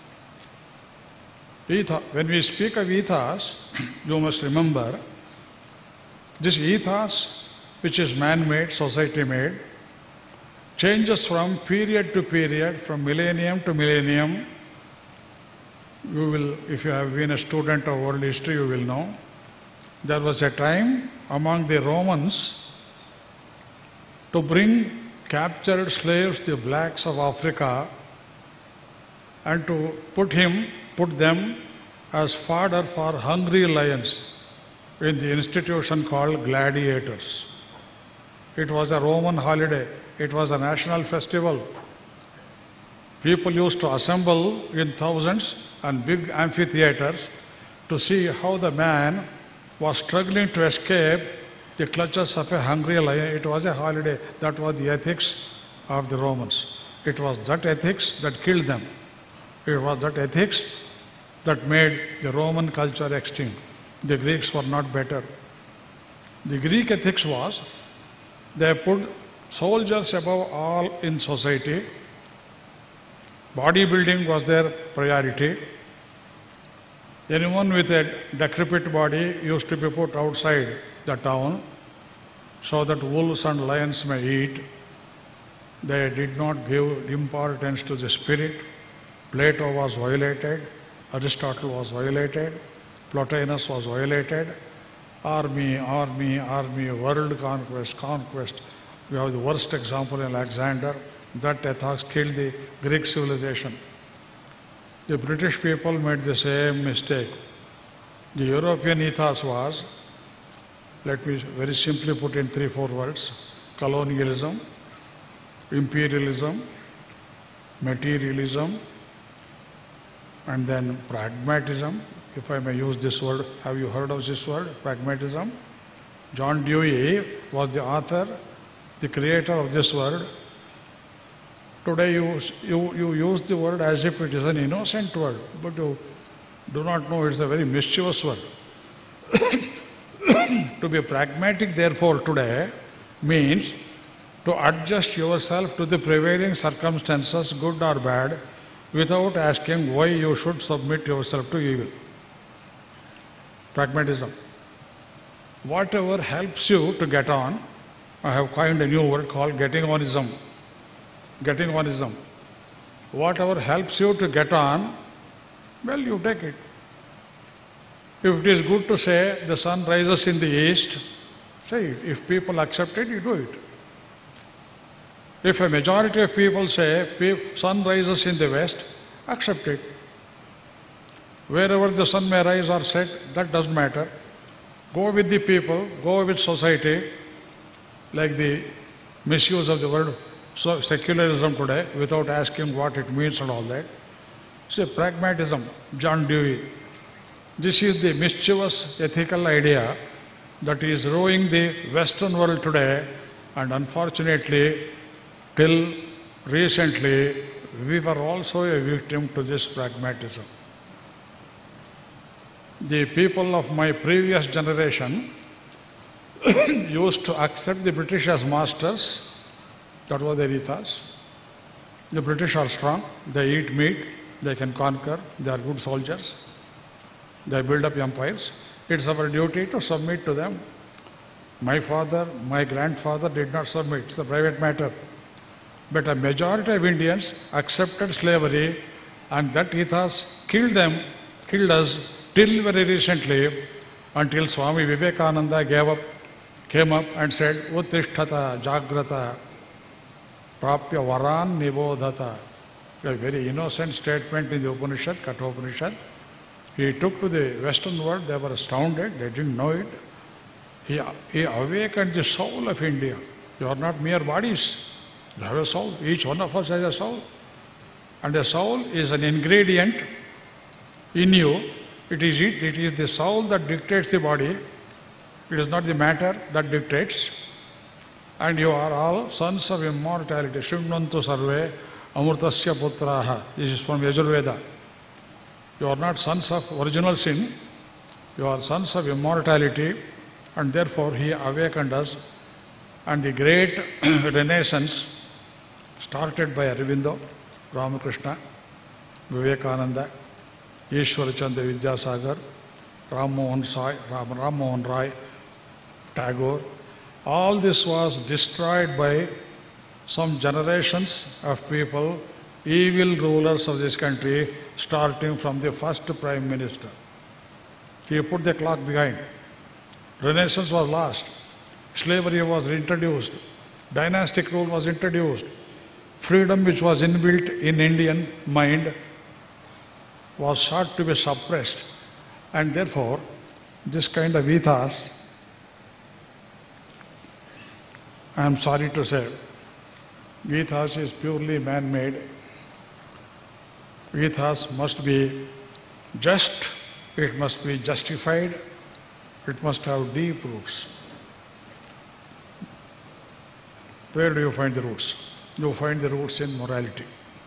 Ethos. When we speak of ethos, you must remember, this ethos, which is man-made, society-made, changes from period to period, from millennium to millennium. You will, if you have been a student of world history, you will know. There was a time among the Romans to bring captured slaves, the blacks of Africa, and to put him, put them as fodder for hungry lions in the institution called gladiators. It was a Roman holiday. It was a national festival. People used to assemble in thousands and big amphitheaters to see how the man was struggling to escape the clutches of a hungry lion. It was a holiday. That was the ethics of the Romans. It was that ethics that killed them. It was that ethics that made the Roman culture extinct. The Greeks were not better. The Greek ethics was, they put soldiers above all in society. Bodybuilding was their priority. Anyone with a decrepit body used to be put outside the town so that wolves and lions may eat. They did not give importance to the spirit. Plato was violated, Aristotle was violated, Plotinus was violated. Army, army, army, world conquest, conquest. We have the worst example in Alexander. That attacks killed the Greek civilization. The British people made the same mistake. The European ethos was, let me very simply put in three, four words, colonialism, imperialism, materialism, and then pragmatism. If I may use this word, have you heard of this word, pragmatism? John Dewey was the author, the creator of this word. Today you, you, you use the word as if it is an innocent word, but you do not know it's a very mischievous word. To be pragmatic, therefore, today means to adjust yourself to the prevailing circumstances, good or bad, without asking why you should submit yourself to evil. Pragmatism. Whatever helps you to get on, I have coined a new word called getting onism. Getting onism. Whatever helps you to get on, well, you take it. If it is good to say the sun rises in the east, say it. If people accept it, you do it. If a majority of people say sun rises in the west, accept it. Wherever the sun may rise or set, that doesn't matter. Go with the people, go with society, like the misuse of the word so secularism today, without asking what it means and all that. Say pragmatism, John Dewey. This is the mischievous ethical idea that is ruining the Western world today, and unfortunately, till recently, we were also a victim to this pragmatism. The people of my previous generation used to accept the British as masters. That was their ethos. The British are strong, they eat meat, they can conquer, they are good soldiers, they build up empires. It's our duty to submit to them. My father, my grandfather did not submit, it's a private matter. But a majority of Indians accepted slavery, and that ethos killed them, killed us till very recently, until Swami Vivekananda gave up, came up and said, Uttishtata Jagrata Prapya Varan Nibodhata. A very innocent statement in the Upanishad, Kathopanishad. He took to the Western world, they were astounded, they didn't know it. He, he awakened the soul of India. You are not mere bodies. You have a soul. Each one of us has a soul. And a soul is an ingredient in you. It is it. It is the soul that dictates the body. It is not the matter that dictates. And you are all sons of immortality. Shrimnantu sarve amurtasya putraha. This is from Yajurveda. You are not sons of original sin. You are sons of immortality. And therefore he awakened us. And the great renaissance started by Aurobindo, Ramakrishna, Vivekananda, Ishwar Chandra Vidyasagar, Ram Mohan Sai, Ram, Ram Mohan Rai, Tagore. All this was destroyed by some generations of people, evil rulers of this country, starting from the first Prime Minister. He put the clock behind. Renaissance was lost. Slavery was introduced. Dynastic rule was introduced. Freedom, which was inbuilt in Indian mind, was sought to be suppressed. And therefore, this kind of ethos, I am sorry to say, ethos is purely man-made. Ethos must be just, it must be justified, it must have deep roots. Where do you find the roots? You find the roots in morality.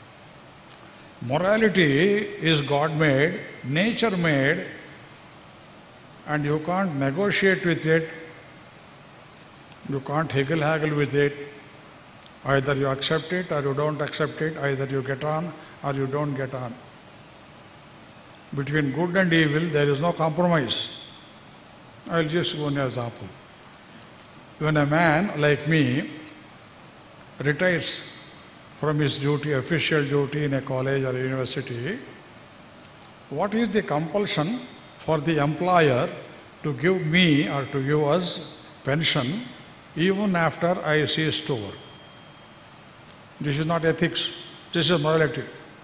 Morality is God-made, nature-made, and you can't negotiate with it. You can't haggle-haggle with it. Either you accept it or you don't accept it. Either you get on or you don't get on. Between good and evil, there is no compromise. I'll just give one example. When a man like me retires from his duty, official duty in a college or a university, what is the compulsion for the employer to give me or to give us pension even after I cease to work. This is not ethics, this is morality.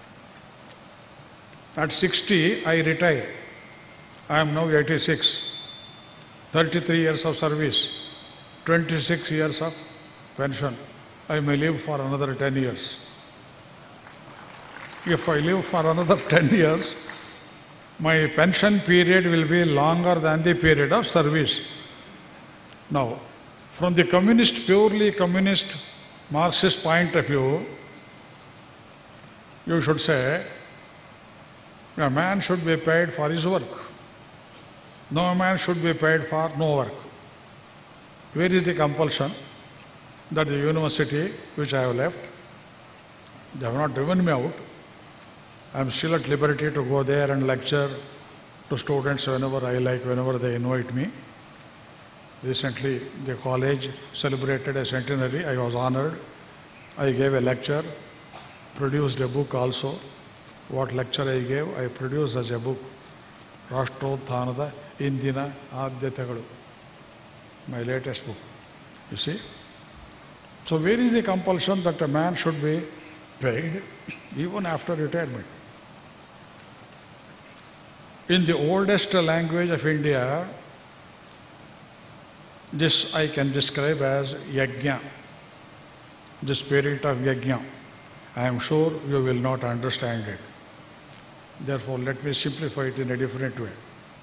At sixty, I retire. I am now eighty-six. thirty-three years of service, twenty-six years of pension. I may live for another ten years. If I live for another ten years, my pension period will be longer than the period of service. Now, from the communist, purely communist, Marxist point of view, you should say, a man should be paid for his work. No man should be paid for no work. Where is the compulsion? That the university which I have left, they have not driven me out. I am still at liberty to go there and lecture to students whenever I like, whenever they invite me. Recently, the college celebrated a centenary. I was honored. I gave a lecture, produced a book also. What lecture I gave, I produced as a book. Rashtrothanada Indina Adyategalu. My latest book. You see? So where is the compulsion that a man should be paid even after retirement? In the oldest language of India, this I can describe as yajna, the spirit of yajna. I am sure you will not understand it. Therefore, let me simplify it in a different way.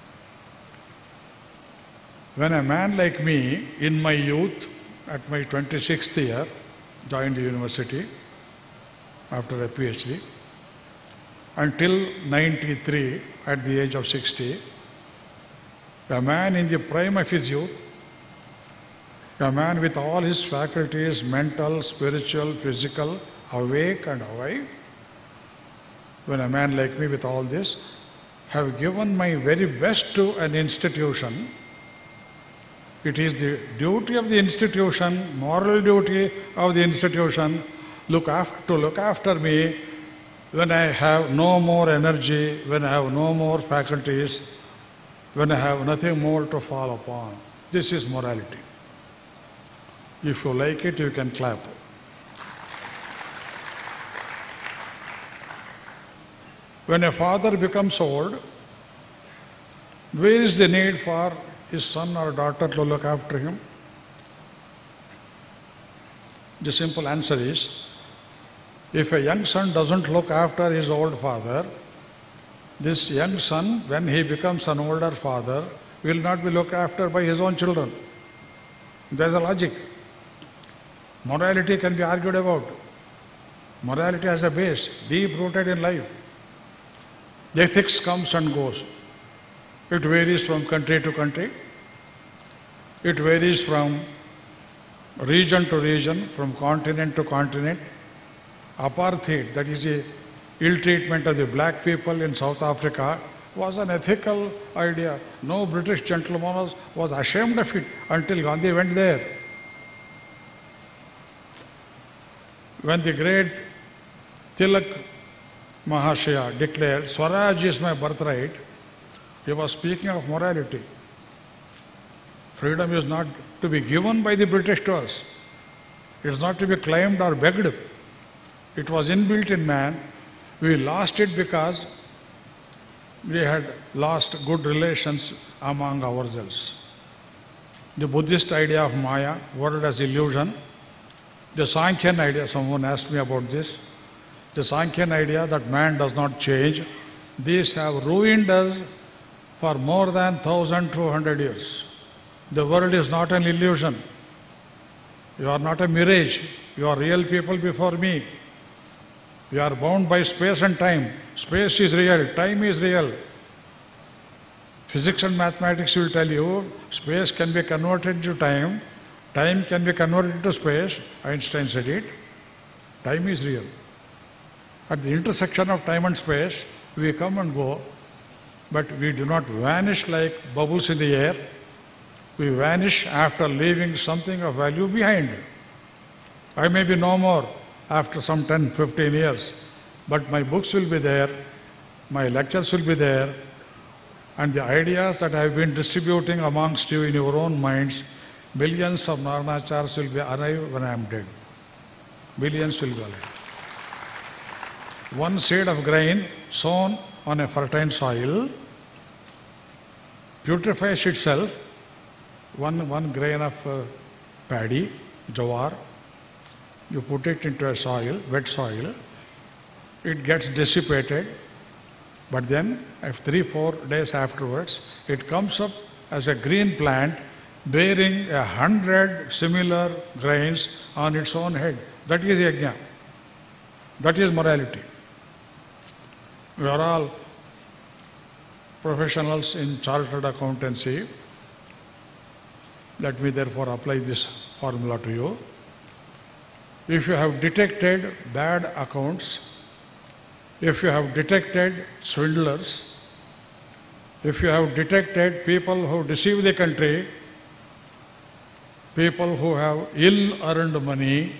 When a man like me, in my youth, at my twenty-sixth year, joined the university after a PhD, until ninety-three, at the age of sixty, a man in the prime of his youth, a man with all his faculties, mental, spiritual, physical, awake and alive, when a man like me with all this, have given my very best to an institution, it is the duty of the institution, moral duty of the institution, look after, to look after me when I have no more energy, when I have no more faculties, when I have nothing more to fall upon. This is morality. If you like it, you can clap. When a father becomes old, where is the need for his son or daughter to look after him? The simple answer is, if a young son doesn't look after his old father, this young son, when he becomes an older father, will not be looked after by his own children. There is a logic. Morality can be argued about. Morality has a base, deep-rooted in life. The ethics comes and goes. It varies from country to country. It varies from region to region, from continent to continent. Apartheid, that is the ill treatment of the black people in South Africa, was an ethical idea. No British gentleman was, was ashamed of it until Gandhi went there. When the great Tilak Mahashaya declared, Swaraj is my birthright, he was speaking of morality. Freedom is not to be given by the British to us. It is not to be claimed or begged. It was inbuilt in man. We lost it because we had lost good relations among ourselves. The Buddhist idea of Maya, worded as illusion, the Sankhyan idea, someone asked me about this, the Sankhyan idea that man does not change, these have ruined us for more than one thousand two hundred years. The world is not an illusion. You are not a mirage. You are real people before me. You are bound by space and time. Space is real, time is real. Physics and mathematics will tell you space can be converted to time, time can be converted to space. Einstein said it. Time is real. At the intersection of time and space, we come and go, but we do not vanish like bubbles in the air. We vanish after leaving something of value behind. I may be no more after some ten, fifteen years, but my books will be there, my lectures will be there, and the ideas that I have been distributing amongst you in your own minds, Billions of Naranacharyas will be alive when I am dead. Billions will be alive. One seed of grain sown on a fertile soil purifies itself. One, one grain of uh, paddy, jawar, you put it into a soil, wet soil, it gets dissipated, but then if three, four days afterwards, it comes up as a green plant bearing a hundred similar grains on its own head. That is yajna. That is morality. We are all professionals in chartered accountancy. Let me therefore apply this formula to you. If you have detected bad accounts, if you have detected swindlers, if you have detected people who deceive the country, people who have ill-earned money,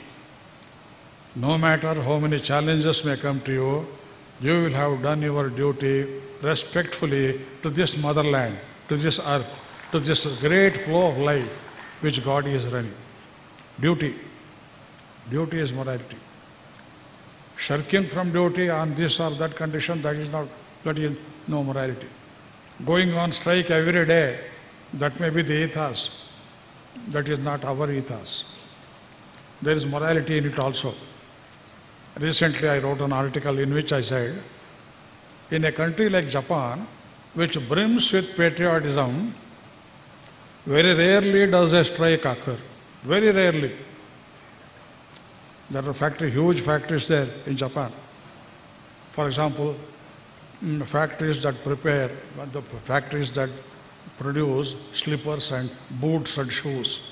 no matter how many challenges may come to you, you will have done your duty respectfully to this motherland, to this earth, to this great flow of life which God is running. Duty. Duty is morality. Shirking from duty on this or that condition, that is not, that is no morality. Going on strike every day, that may be the ethos. That is not our ethos. There is morality in it also. Recently I wrote an article in which I said, in a country like Japan, which brims with patriotism, very rarely does a strike occur. Very rarely. There are factory, huge factories there in Japan. For example, factories that prepare, the factories that produce slippers and boots and shoes.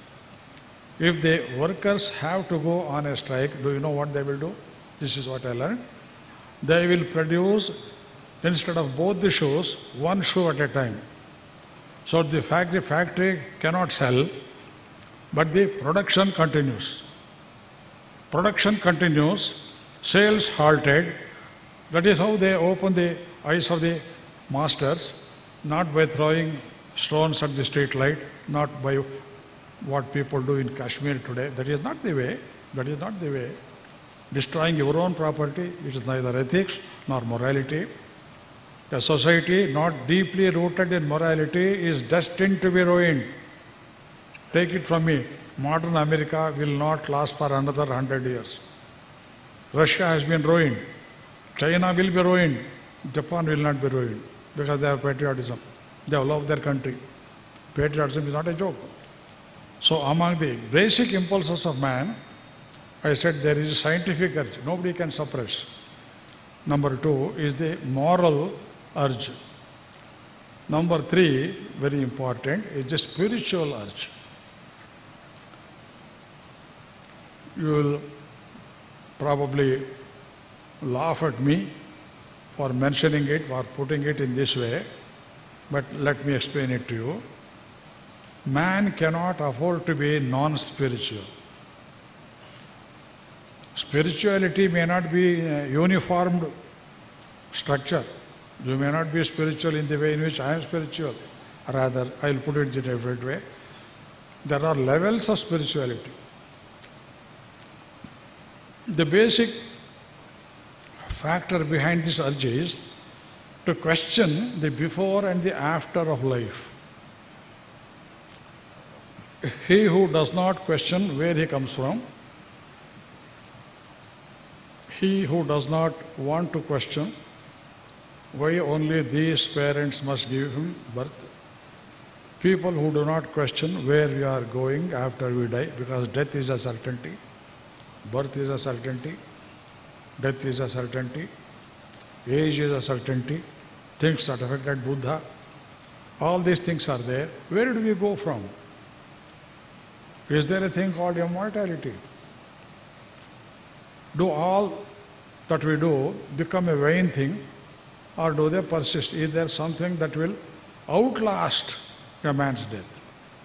If the workers have to go on a strike, do you know what they will do? This is what I learned. They will produce, instead of both the shoes, one shoe at a time. So the factory, factory cannot sell, but the production continues. Production continues, sales halted. That is how they open the eyes of the masters, not by throwing stones at the street light, not by what people do in Kashmir today. That is not the way. That is not the way. Destroying your own property, it is neither ethics nor morality. A society not deeply rooted in morality is destined to be ruined. Take it from me, modern America will not last for another hundred years. Russia has been ruined. China will be ruined. Japan will not be ruined because they have patriotism. They have loved their country. Patriotism is not a joke. So among the basic impulses of man, I said there is a scientific urge. Nobody can suppress. Number two is the moral urge. Number three, very important, is the spiritual urge. You will probably laugh at me for mentioning it, for putting it in this way, but let me explain it to you. Man cannot afford to be non-spiritual. Spirituality may not be a uniformed structure. You may not be spiritual in the way in which I am spiritual. Rather, I will put it in a different way. There are levels of spirituality. The basic factor behind this urge is to question the before and the after of life. He who does not question where he comes from, he who does not want to question why only these parents must give him birth, people who do not question where we are going after we die, because death is a certainty, birth is a certainty, death is a certainty, age is a certainty, things that affected Buddha, all these things are there. Where do we go from? Is there a thing called immortality? Do all that we do become a vain thing, or do they persist? Is there something that will outlast a man's death?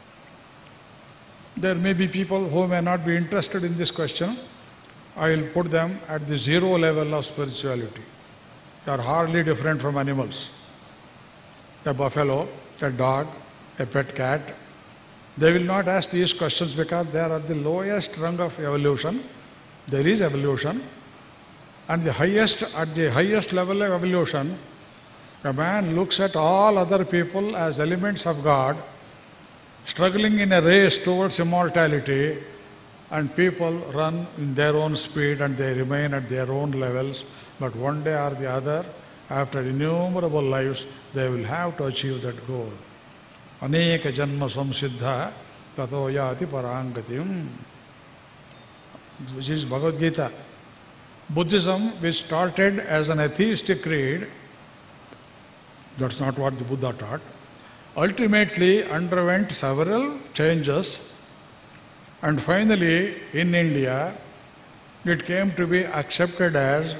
There may be people who may not be interested in this question. I will put them at the zero level of spirituality. They are hardly different from animals. A buffalo, a dog, a pet cat, They will not ask these questions because they are at the lowest rung of evolution. There is evolution. And the highest, at the highest level of evolution, a man looks at all other people as elements of God, struggling in a race towards immortality, and people run in their own speed and they remain at their own levels, but one day or the other, after innumerable lives, they will have to achieve that goal. Aneka janma samsiddha tato yati parangatim. Which is Bhagavad Gita. Buddhism, which started as an atheistic creed, that's not what the Buddha taught, ultimately underwent several changes, and finally in India it came to be accepted as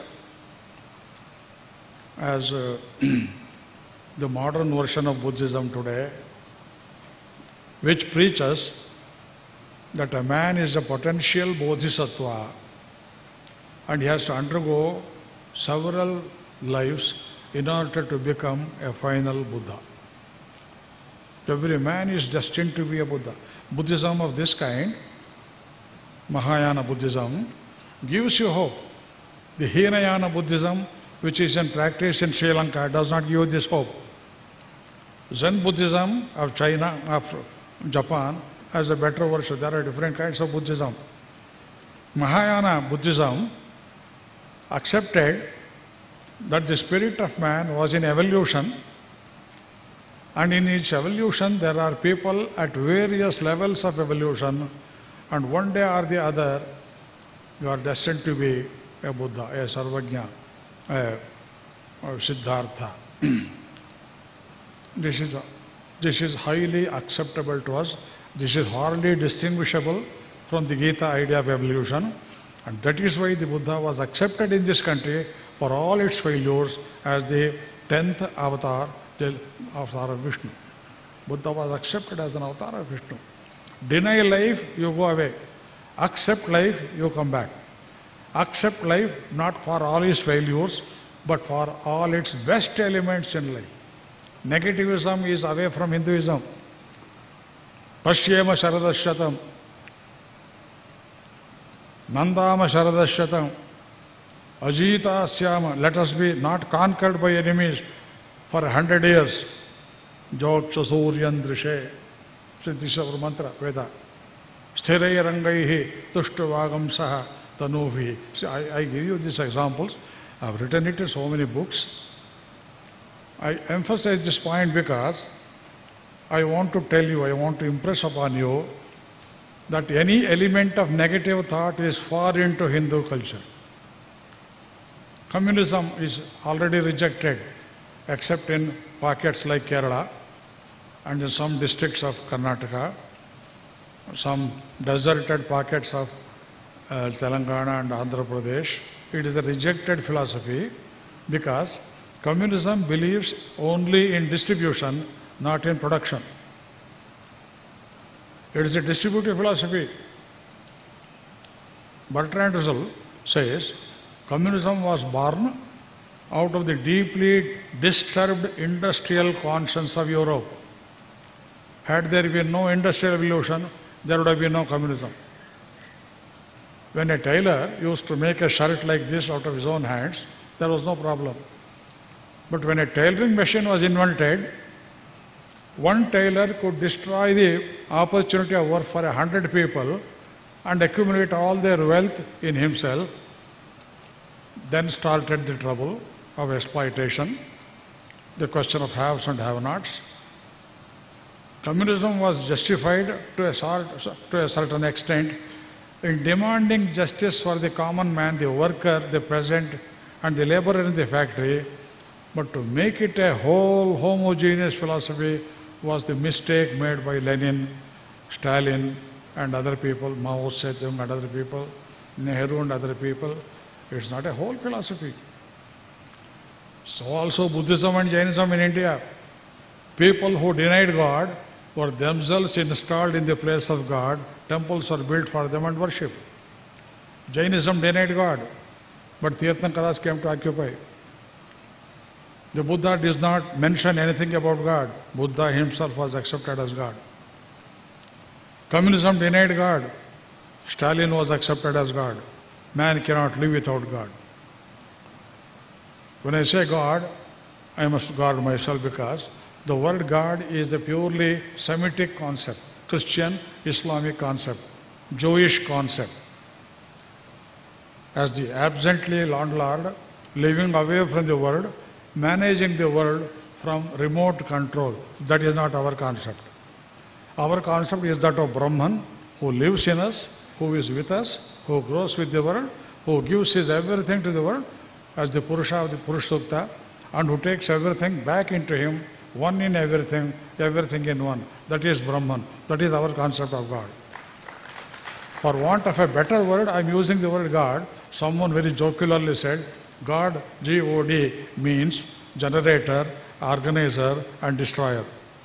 as uh, the modern version of Buddhism today, which preaches that a man is a potential bodhisattva and he has to undergo several lives in order to become a final Buddha. Every man is destined to be a Buddha. Buddhism of this kind, Mahayana Buddhism, gives you hope. The Hinayana Buddhism, which is in practice in Sri Lanka, does not give you this hope. Zen Buddhism of China, of Japan, has a better version. There are different kinds of Buddhism. Mahayana Buddhism accepted that the spirit of man was in evolution, and in its evolution there are people at various levels of evolution, and one day or the other you are destined to be a Buddha, a Sarvajna, a, a Siddhartha. This is, a, this is highly acceptable to us. This is hardly distinguishable from the Gita idea of evolution, and that is why the Buddha was accepted in this country for all its failures as the tenth avatar, the avatar of Vishnu. Buddha was accepted as an avatar of Vishnu. Deny life, you go away. Accept life, you come back. Accept life not for all its failures, but for all its best elements in life. Negativism is away from Hinduism. Pashyema Sharadashatam, Nandama Sharadashatam, Ajita Syama, let us be not conquered by enemies for a hundred years. Jyotsha Suryan Drishe, this is our mantra, Veda. Sthirai Rangaihi Tushtavagam Saha Tanuvi. See, I, I give you these examples. I have written it in so many books. I emphasize this point because I want to tell you, I want to impress upon you that any element of negative thought is far into Hindu culture. Communism is already rejected, except in pockets like Kerala and in some districts of Karnataka, some deserted pockets of uh, Telangana and Andhra Pradesh. It is a rejected philosophy because communism believes only in distribution, not in production. It is a distributive philosophy. Bertrand Russell says, communism was born out of the deeply disturbed industrial conscience of Europe. Had there been no industrial revolution, there would have been no communism. When a tailor used to make a shirt like this out of his own hands, there was no problem. But when a tailoring machine was invented, one tailor could destroy the opportunity of work for a hundred people and accumulate all their wealth in himself. Then started the trouble of exploitation, the question of haves and have-nots. Communism was justified to a, sort, to a certain extent in demanding justice for the common man, the worker, the peasant, and the laborer in the factory. But to make it a whole homogeneous philosophy was the mistake made by Lenin, Stalin, and other people, Mao Zedong and other people, Nehru and other people. It's not a whole philosophy. So also Buddhism and Jainism in India. People who denied God were themselves installed in the place of God. Temples were built for them and worship. Jainism denied God, but Tirthankaras came to occupy. The Buddha does not mention anything about God. Buddha himself was accepted as God. Communism denied God. Stalin was accepted as God. Man cannot live without God. When I say God, I must guard myself because the word God is a purely Semitic concept, Christian, Islamic concept, Jewish concept. As the absently landlord, living away from the world, managing the world from remote control. That is not our concept. Our concept is that of Brahman, who lives in us, who is with us, who grows with the world, who gives his everything to the world, as the Purusha of the Purusha Sukta, and who takes everything back into him, one in everything, everything in one. That is Brahman. That is our concept of God. For want of a better word, I am using the word God. Someone very jocularly said, God, G O D, means generator, organizer, and destroyer.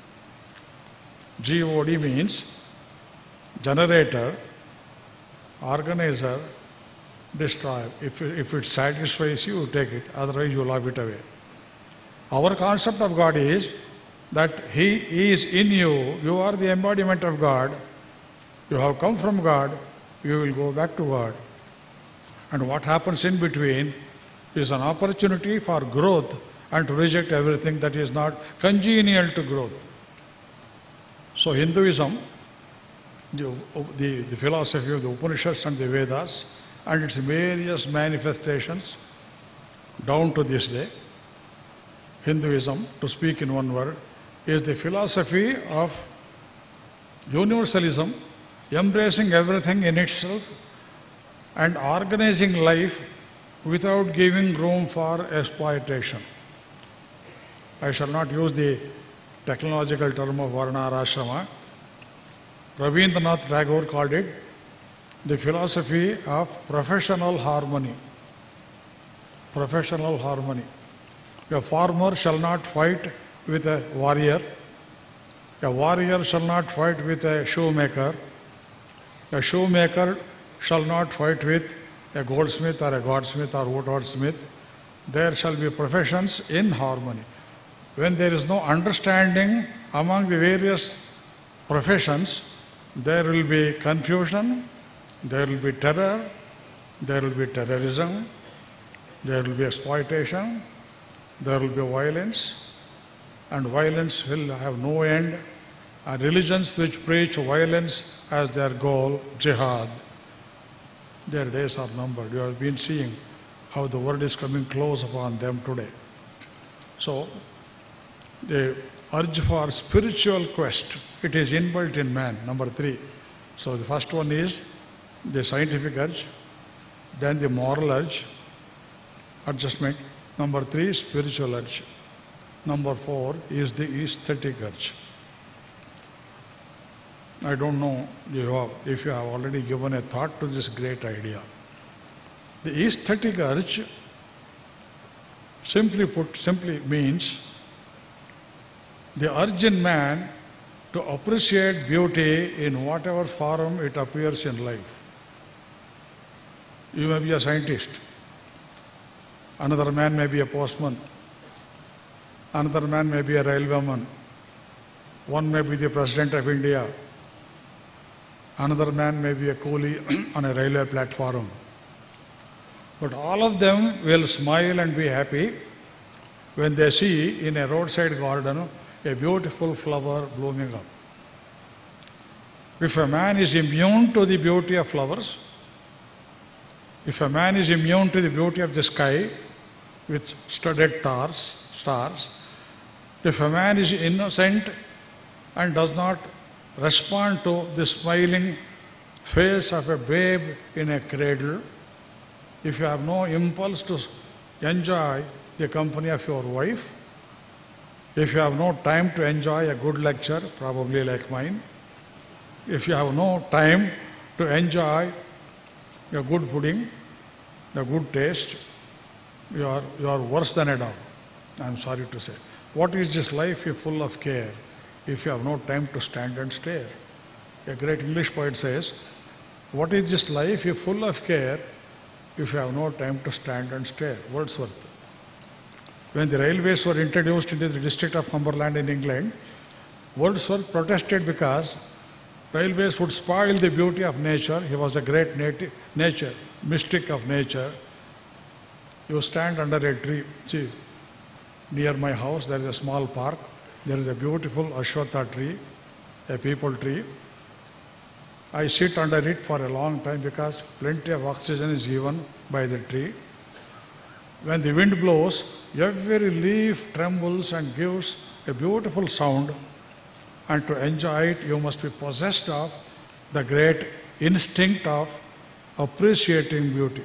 G O D means generator, organizer, destroyer. If, if it satisfies you, you take it. Otherwise, you love it away. Our concept of God is that He is in you. You are the embodiment of God. You have come from God. You will go back to God. And what happens in between is an opportunity for growth and to reject everything that is not congenial to growth. So Hinduism, the, the, the philosophy of the Upanishads and the Vedas and its various manifestations down to this day, Hinduism, to speak in one word, is the philosophy of universalism, embracing everything in itself and organizing life without giving room for exploitation. I shall not use the technological term of Varnarashrama. Rabindranath Tagore called it the philosophy of professional harmony. Professional harmony. A farmer shall not fight with a warrior. A warrior shall not fight with a shoemaker. A shoemaker shall not fight with a goldsmith or a godsmith or woodwordsmith. There shall be professions in harmony. When there is no understanding among the various professions, there will be confusion, there will be terror, there will be terrorism, there will be exploitation, there will be violence, and violence will have no end. And religions which preach violence as their goal, jihad, their days are numbered. You have been seeing how the world is coming close upon them today. So, the urge for spiritual quest, it is inbuilt in man, number three. So the first one is the scientific urge, then the moral urge, adjustment. Number three, spiritual urge. Number four is the aesthetic urge. I don't know if you have already given a thought to this great idea. The aesthetic urge, simply put, simply means the urge in man to appreciate beauty in whatever form it appears in life. You may be a scientist. Another man may be a postman. Another man may be a railwayman. One may be the President of India. Another man may be a coolie on a railway platform. But all of them will smile and be happy when they see in a roadside garden a beautiful flower blooming up. If a man is immune to the beauty of flowers, if a man is immune to the beauty of the sky with studded stars, stars, if a man is innocent and does not respond to the smiling face of a babe in a cradle, if you have no impulse to enjoy the company of your wife, if you have no time to enjoy a good lecture, probably like mine, if you have no time to enjoy a good pudding, a good taste, you are, you are worse than a dog, I am sorry to say. What is this life if full of care, if you have no time to stand and stare? A great English poet says, what is this life if full of care, if you have no time to stand and stare? Wordsworth. When the railways were introduced into the district of Cumberland in England, Wordsworth protested because Railways would spoil the beauty of nature. He was a great nati- nature, mystic of nature. You stand under a tree. See, near my house there is a small park. There is a beautiful Ashwatha tree, a peepal tree. I sit under it for a long time because plenty of oxygen is given by the tree. When the wind blows, every leaf trembles and gives a beautiful sound. And to enjoy it, you must be possessed of the great instinct of appreciating beauty.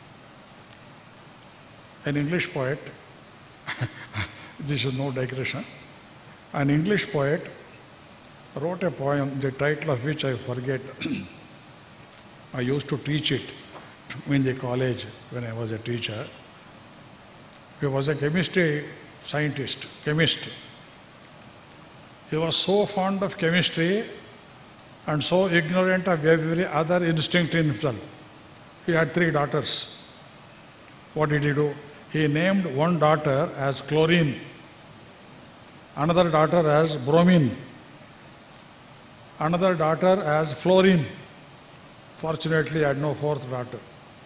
An English poet, this is no digression, an English poet wrote a poem, the title of which I forget. I used to teach it in the college when I was a teacher. He was a chemistry scientist, chemist. He was so fond of chemistry and so ignorant of every other instinct in himself. He had three daughters. What did he do? He named one daughter as chlorine, another daughter as bromine, another daughter as fluorine. Fortunately, I had no fourth daughter.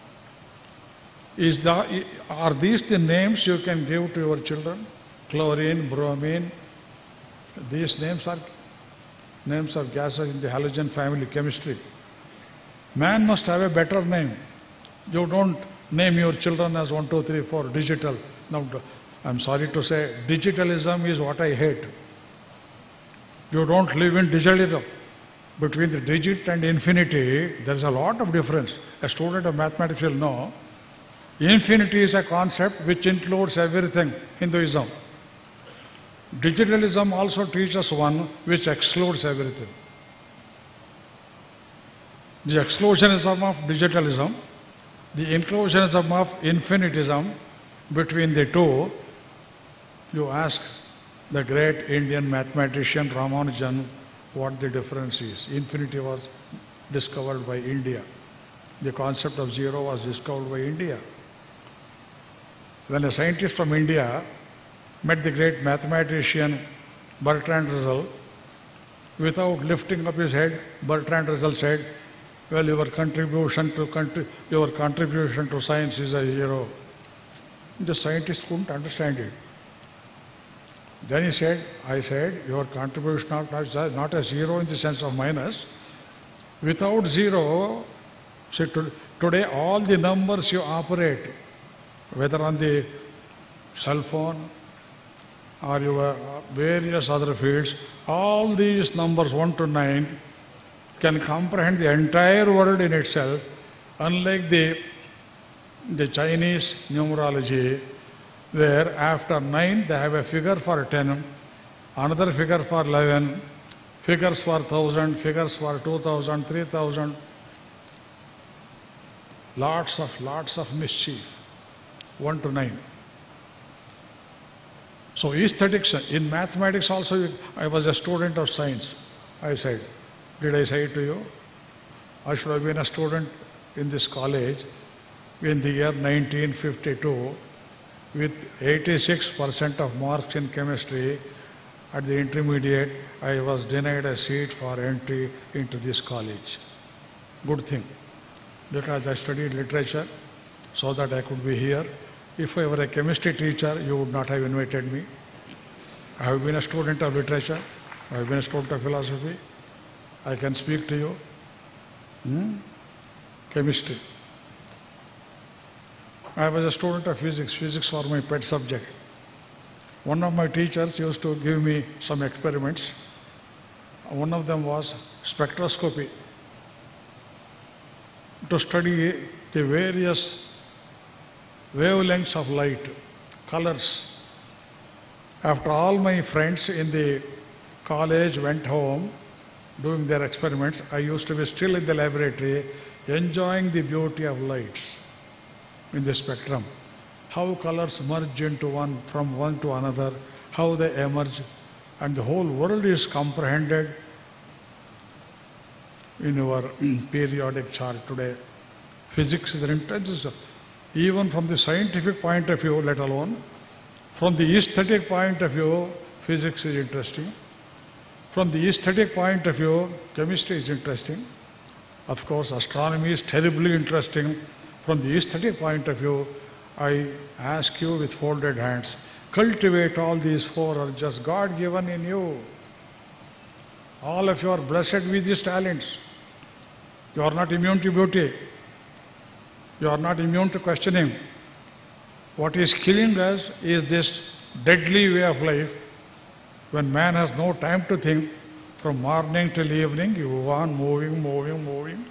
Is the, are these the names you can give to your children? Chlorine, bromine. These names are names of gases in the halogen family, chemistry. Man must have a better name. You don't name your children as one, two, three, four, digital. Now, I'm sorry to say, digitalism is what I hate. You don't live in digitalism. Between the digit and infinity, there is a lot of difference. A student of mathematics will know. Infinity is a concept which includes everything, Hinduism. Digitalism also teaches one which excludes everything. The exclusionism of digitalism, the inclusionism of infinitism, between the two, you ask the great Indian mathematician Ramanujan what the difference is. Infinity was discovered by India. The concept of zero was discovered by India. When a scientist from India met the great mathematician Bertrand Russell, without lifting up his head, Bertrand Russell said, well, your contribution to country, your contribution to science is a zero. The scientist couldn't understand it. Then he said, I said, your contribution is not a zero in the sense of minus. Without zero, say to, today all the numbers you operate, whether on the cell phone or your various other fields, all these numbers one to nine can comprehend the entire world in itself, unlike the, the Chinese numerology, where after nine they have a figure for ten, another figure for eleven, figures for thousand, figures for two thousand, three thousand, lots of, lots of mischief, one to nine. So aesthetics, in mathematics also, I was a student of science, I said. Did I say it to you? I should have been a student in this college in the year nineteen fifty-two with eighty-six percent of marks in chemistry. At the intermediate, I was denied a seat for entry into this college. Good thing, because I studied literature so that I could be here. If I were a chemistry teacher, you would not have invited me. I have been a student of literature. I have been a student of philosophy. I can speak to you. Hmm? Chemistry. I was a student of physics. Physics was my pet subject. One of my teachers used to give me some experiments. One of them was spectroscopy, to study the various wavelengths of light, colors. After all my friends in the college went home doing their experiments, I used to be still in the laboratory enjoying the beauty of lights in the spectrum. How colors merge into one, from one to another, how they emerge, and the whole world is comprehended in your periodic chart today. Physics is an intense, even from the scientific point of view, let alone from the aesthetic point of view, physics is interesting. From the aesthetic point of view, chemistry is interesting. Of course, astronomy is terribly interesting. From the aesthetic point of view, I ask you with folded hands, cultivate all these four are just God given in you. All of you are blessed with these talents. You are not immune to beauty. You are not immune to questioning. What is killing us is this deadly way of life when man has no time to think. From morning till evening, you go on moving, moving, moving.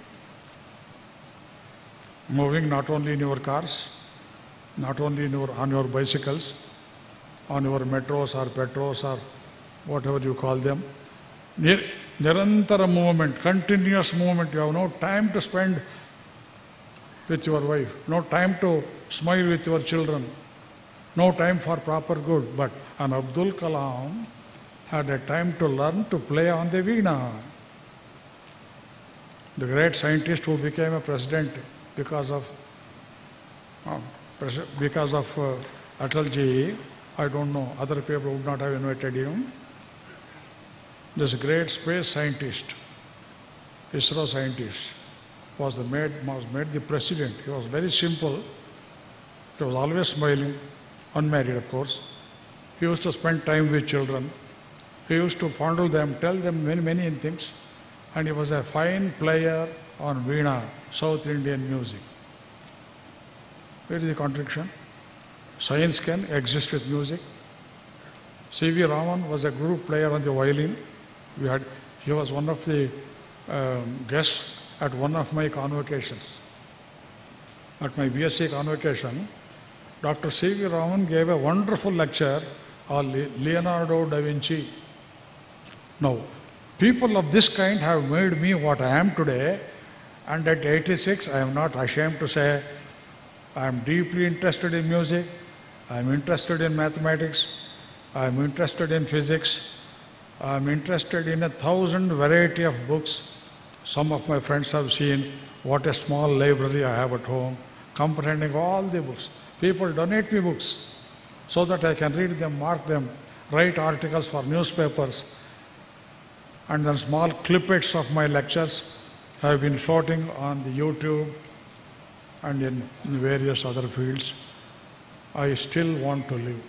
Moving not only in your cars, not only in your, on your bicycles, on your metros or petros or whatever you call them. Nir- Nirantara movement, continuous movement. You have no time to spend with your wife, no time to smile with your children, no time for proper good. But an Abdul Kalam had a time to learn to play on the veena. The great scientist who became a president because of uh, pres- because of uh, Atalji, I don't know, other people would not have invited him. This great space scientist, ISRO scientist, was the made was made the president. He was very simple. He was always smiling, unmarried of course. He used to spend time with children. He used to fondle them, tell them many, many things. And he was a fine player on veena, South Indian music. Where is the contradiction? Science can exist with music. C V Raman was a group player on the violin. We had, he was one of the um, guests at one of my convocations. At my B S c convocation, Doctor C V Raman gave a wonderful lecture on Leonardo da Vinci. Now, people of this kind have made me what I am today, and at eighty-six, I am not ashamed to say, I am deeply interested in music, I am interested in mathematics, I am interested in physics, I am interested in a thousand variety of books. Some of my friends have seen what a small library I have at home, comprehending all the books. People donate me books so that I can read them, mark them, write articles for newspapers. And then small clippets of my lectures have been floating on the YouTube and in, in various other fields. I still want to live.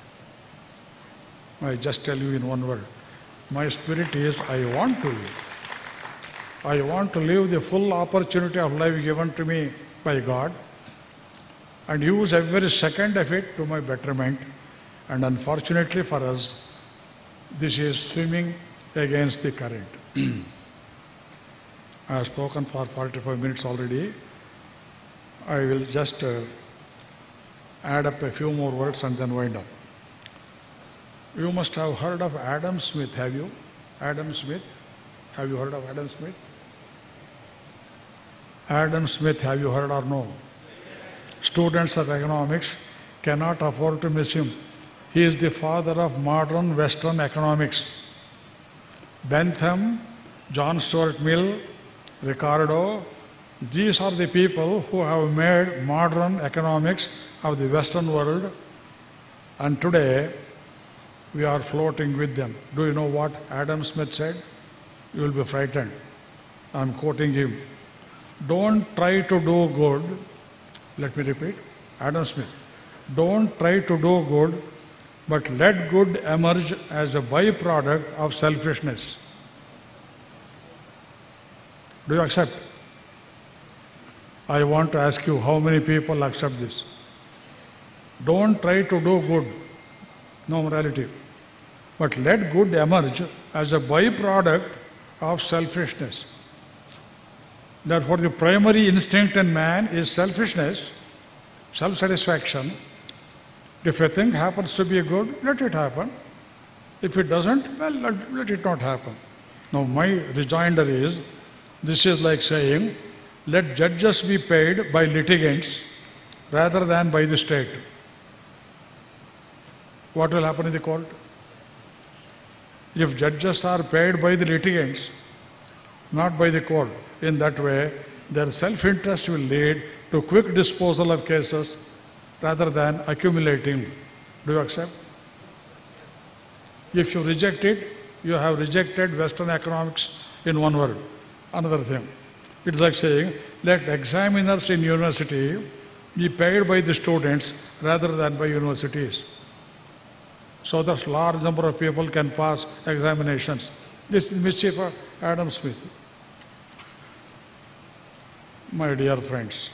I just tell you in one word. My spirit is, I want to live. I want to live the full opportunity of life given to me by God and use every second of it to my betterment. And unfortunately for us, this is swimming against the current. I have spoken for forty-five minutes already. I will just uh, add up a few more words and then wind up. You must have heard of Adam Smith, have you? Adam Smith? Have you heard of Adam Smith? Adam Smith, have you heard or no? Students of economics cannot afford to miss him. He is the father of modern Western economics. Bentham, John Stuart Mill, Ricardo, these are the people who have made modern economics of the Western world, and today we are floating with them. Do you know what Adam Smith said? You will be frightened. I am quoting him. Don't try to do good. Let me repeat. Adam Smith. Don't try to do good, but let good emerge as a byproduct of selfishness. Do you accept? I want to ask you, how many people accept this? Don't try to do good, no morality, but let good emerge as a byproduct of selfishness. Therefore, the primary instinct in man is selfishness, self-satisfaction. If a thing happens to be good, let it happen. If it doesn't, well, let, let it not happen. Now, my rejoinder is, this is like saying, let judges be paid by litigants rather than by the state. What will happen in the court? If judges are paid by the litigants, not by the court, in that way, their self-interest will lead to quick disposal of cases rather than accumulating. Do you accept? If you reject it, you have rejected Western economics in one word. Another thing. It's like saying, let examiners in university be paid by the students rather than by universities, so that large number of people can pass examinations. This is mischief of Adam Smith. My dear friends,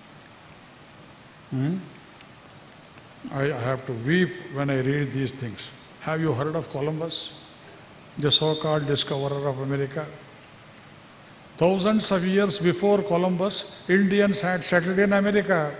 hmm? I have to weep when I read these things. Have you heard of Columbus, the so-called discoverer of America? Thousands of years before Columbus, Indians had settled in America.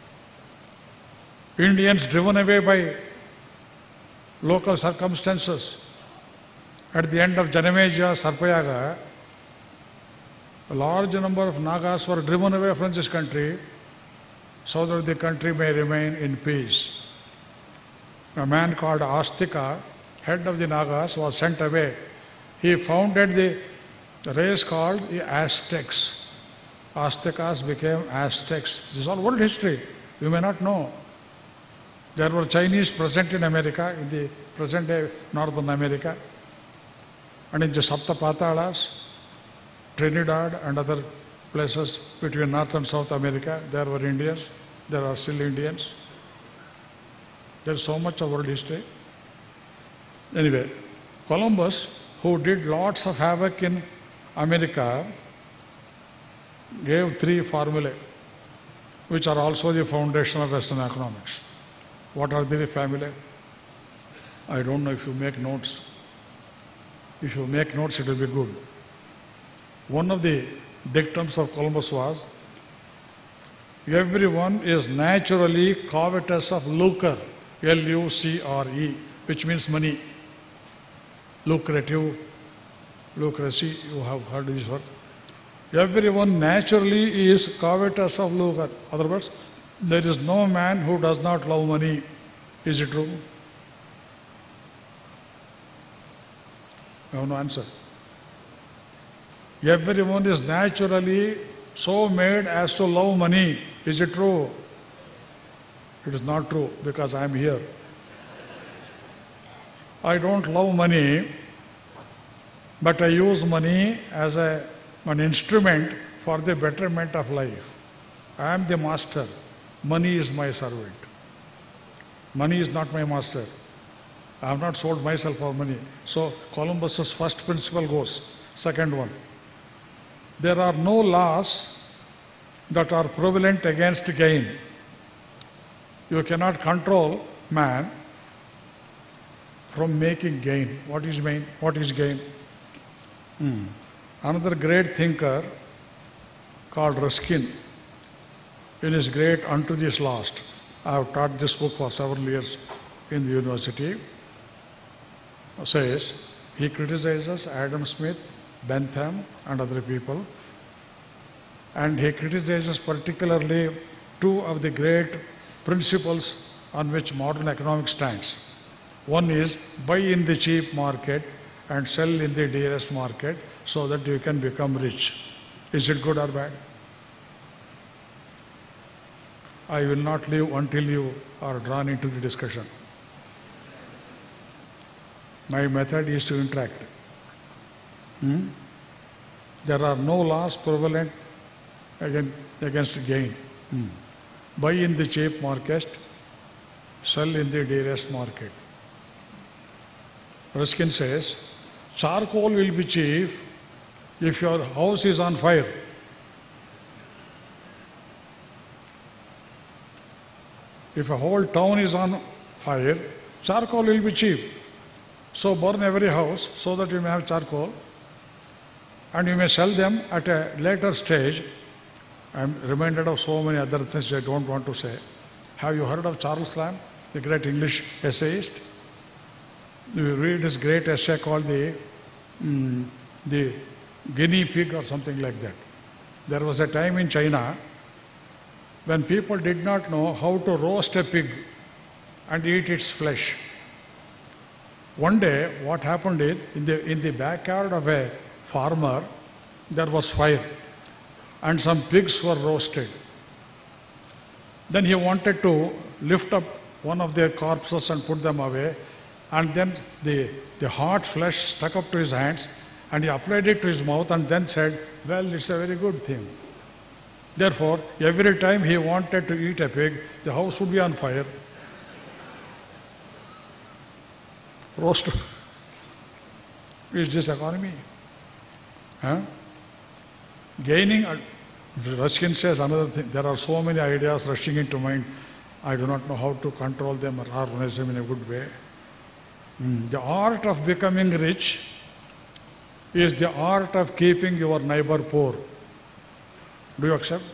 Indians driven away by local circumstances. At the end of Janamejya, Sarpayaga, a large number of Nagas were driven away from this country so that the country may remain in peace. A man called Astika, head of the Nagas, was sent away. He founded the race called the Aztecs. Aztecas became Aztecs. This is all world history. You may not know. There were Chinese present in America, in the present day Northern America, and in the Saptapatalas, Trinidad and other places between North and South America, there were Indians, there are still Indians. There is so much of world history. Anyway, Columbus, who did lots of havoc in America, gave three formulae, which are also the foundation of Western economics. What are the formulae? I don't know if you make notes. If you make notes, it will be good. One of the dictums of Columbus was, everyone is naturally covetous of lucre, L U C R E, which means money. Lucrative, lucracy, you have heard this word. Everyone naturally is covetous of lucre. In other words, there is no man who does not love money. Is it true? I have no answer. Everyone is naturally so made as to love money. Is it true? It is not true, because I am here. I don't love money, but I use money as a, an instrument for the betterment of life. I am the master. Money is my servant. Money is not my master. I have not sold myself for money. So Columbus's first principle goes. Second one, there are no laws that are prevalent against gain. You cannot control man from making gain. What is gain? What is gain? Hmm. Another great thinker called Ruskin, in his great Unto This Last, I have taught this book for several years in the university, says, he criticizes Adam Smith, Bentham and other people, and he criticizes particularly two of the great principles on which modern economics stands. One is buy in the cheap market and sell in the dearest market so that you can become rich. Is it good or bad? I will not leave until you are drawn into the discussion. My method is to interact. Hmm? There are no laws prevalent against gain. Hmm. Buy in the cheap market, sell in the dearest market. Ruskin says, charcoal will be cheap if your house is on fire. If a whole town is on fire, charcoal will be cheap. So burn every house so that you may have charcoal, and you may sell them at a later stage. I am reminded of so many other things I don't want to say. Have you heard of Charles Lamb, the great English essayist? You read his great essay called the, mm, the Guinea Pig or something like that. There was a time in China when people did not know how to roast a pig and eat its flesh. One day, what happened is, in the, in the backyard of a farmer, there was fire, and some pigs were roasted. Then he wanted to lift up one of their corpses and put them away, and then the, the hot flesh stuck up to his hands, and he applied it to his mouth and then said, well, it's a very good thing. Therefore, every time he wanted to eat a pig, the house would be on fire. Roast. Is this economy? Huh? Gaining, uh, Ruskin says another thing, there are so many ideas rushing into mind, I do not know how to control them or harness them in a good way. Mm. The art of becoming rich is the art of keeping your neighbor poor. Do you accept?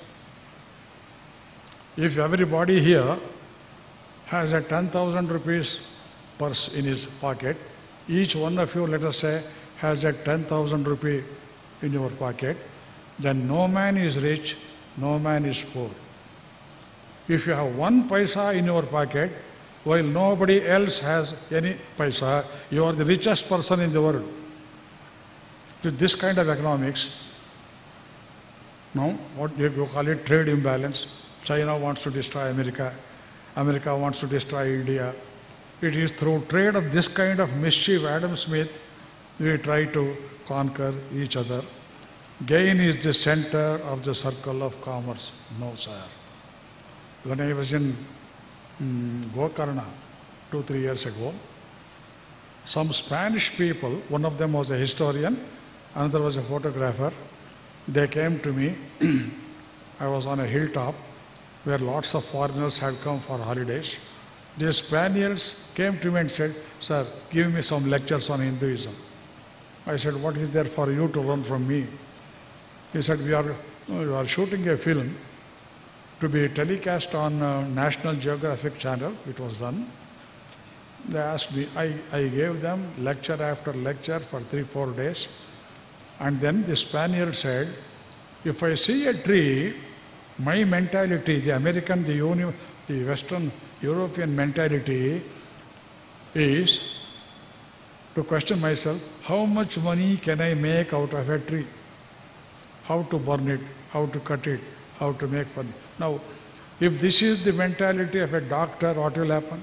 If everybody here has a ten thousand rupees purse in his pocket, each one of you, let us say, has a ten thousand rupee in your pocket, then no man is rich, no man is poor. If you have one paisa in your pocket, while nobody else has any paisa, you are the richest person in the world. With this kind of economics, now what you call it, trade imbalance. China wants to destroy America, America wants to destroy India. It is through trade of this kind of mischief, Adam Smith, we try to conquer each other. Gain is the center of the circle of commerce. No, sir. When I was in um, Gokarna two, three years ago, some Spanish people, one of them was a historian, another was a photographer, they came to me. I was on a hilltop where lots of foreigners had come for holidays. The Spaniards came to me and said, sir, give me some lectures on Hinduism. I said, what is there for you to learn from me? He said, we are, we are shooting a film to be telecast on uh, National Geographic Channel. It was done. They asked me, I, I gave them lecture after lecture for three, four days. And then the Spaniard said, if I see a tree, my mentality, the American, the, uni, the Western European mentality is to question myself, how much money can I make out of a tree? How to burn it, how to cut it, how to make money. Now, if this is the mentality of a doctor, what will happen?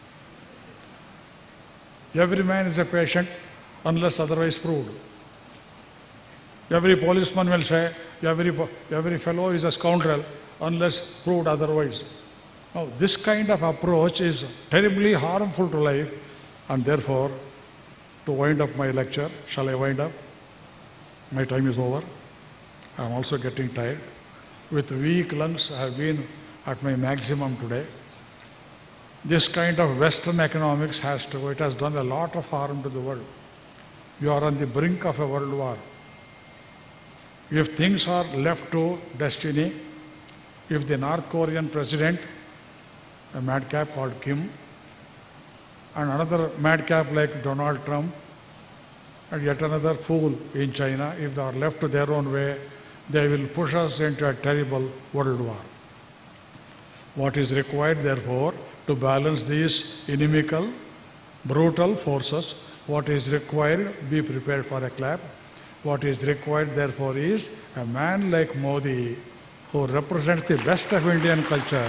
Every man is a patient unless otherwise proved. Every policeman will say, every, every fellow is a scoundrel unless proved otherwise. Now, this kind of approach is terribly harmful to life, and therefore, to wind up my lecture, shall I wind up? My time is over. I am also getting tired. With weak lungs, I have been at my maximum today. This kind of Western economics has to, it has done a lot of harm to the world. You are on the brink of a world war. If things are left to destiny, if the North Korean president, a madcap called Kim, and another madcap like Donald Trump, and yet another fool in China, if they are left to their own way, they will push us into a terrible world war. What is required, therefore, to balance these inimical, brutal forces, what is required, be prepared for a clap. What is required, therefore, is a man like Modi, who represents the best of Indian culture.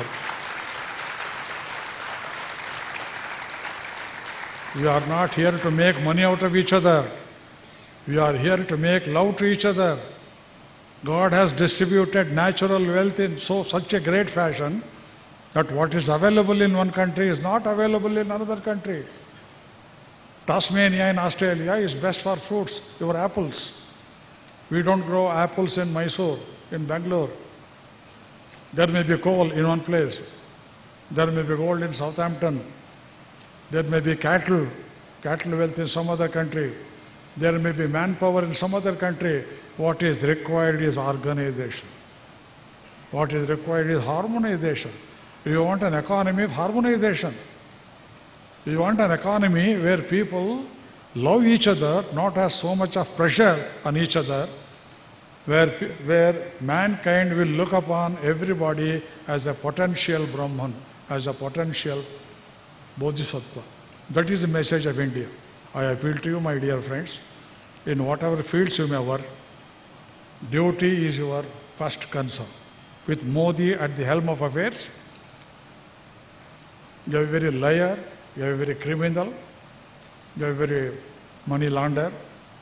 We are not here to make money out of each other. We are here to make love to each other. God has distributed natural wealth in so such a great fashion that what is available in one country is not available in another country. Tasmania in Australia is best for fruits, your apples. We don't grow apples in Mysore, in Bangalore. There may be coal in one place. There may be gold in Southampton. There may be cattle, cattle wealth in some other country. There may be manpower in some other country. What is required is organization. What is required is harmonization. You want an economy of harmonization. You want an economy where people love each other, not as so much of pressure on each other, where, where mankind will look upon everybody as a potential Brahman, as a potential Bodhisattva. That is the message of India. I appeal to you, my dear friends, in whatever fields you may work, duty is your first concern. With Modi at the helm of affairs, you are a very liar, you are a very criminal, every money launderer,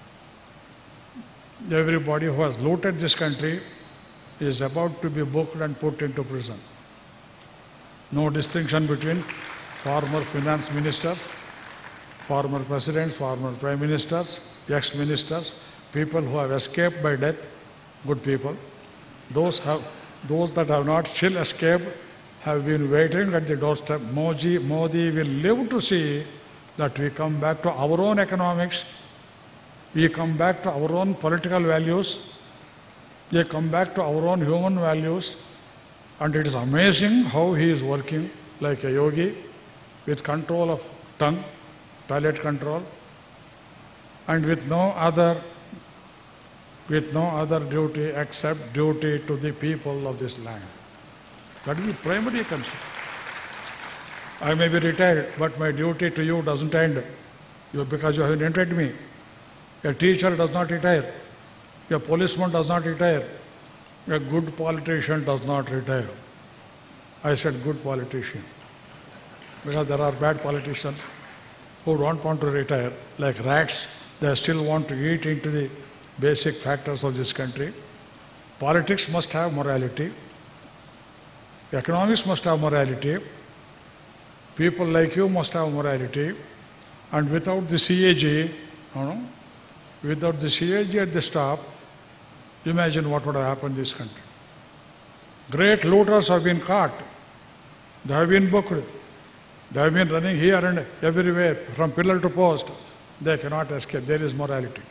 everybody who has looted this country is about to be booked and put into prison. No distinction between former finance ministers, former presidents, former prime ministers, ex-ministers, people who have escaped by death, good people. Those, have, those that have not still escaped have been waiting at the doorstep. Modi, Modi will live to see that we come back to our own economics, we come back to our own political values, we come back to our own human values, and it is amazing how he is working like a yogi with control of tongue, toilet control, and with no other with no other duty except duty to the people of this land. That is the primary concern. I may be retired, but my duty to you doesn't end you because you have invented me. A teacher does not retire. A policeman does not retire. A good politician does not retire. I said good politician because there are bad politicians who don't want to retire, like rats. They still want to eat into the basic factors of this country. Politics must have morality. Economics must have morality. People like you must have morality. And without the C A G, you know, without the C A G at the top, imagine what would have happened in this country. Great looters have been caught. They have been booked. They have been running here and everywhere, from pillar to post. They cannot escape. There is morality.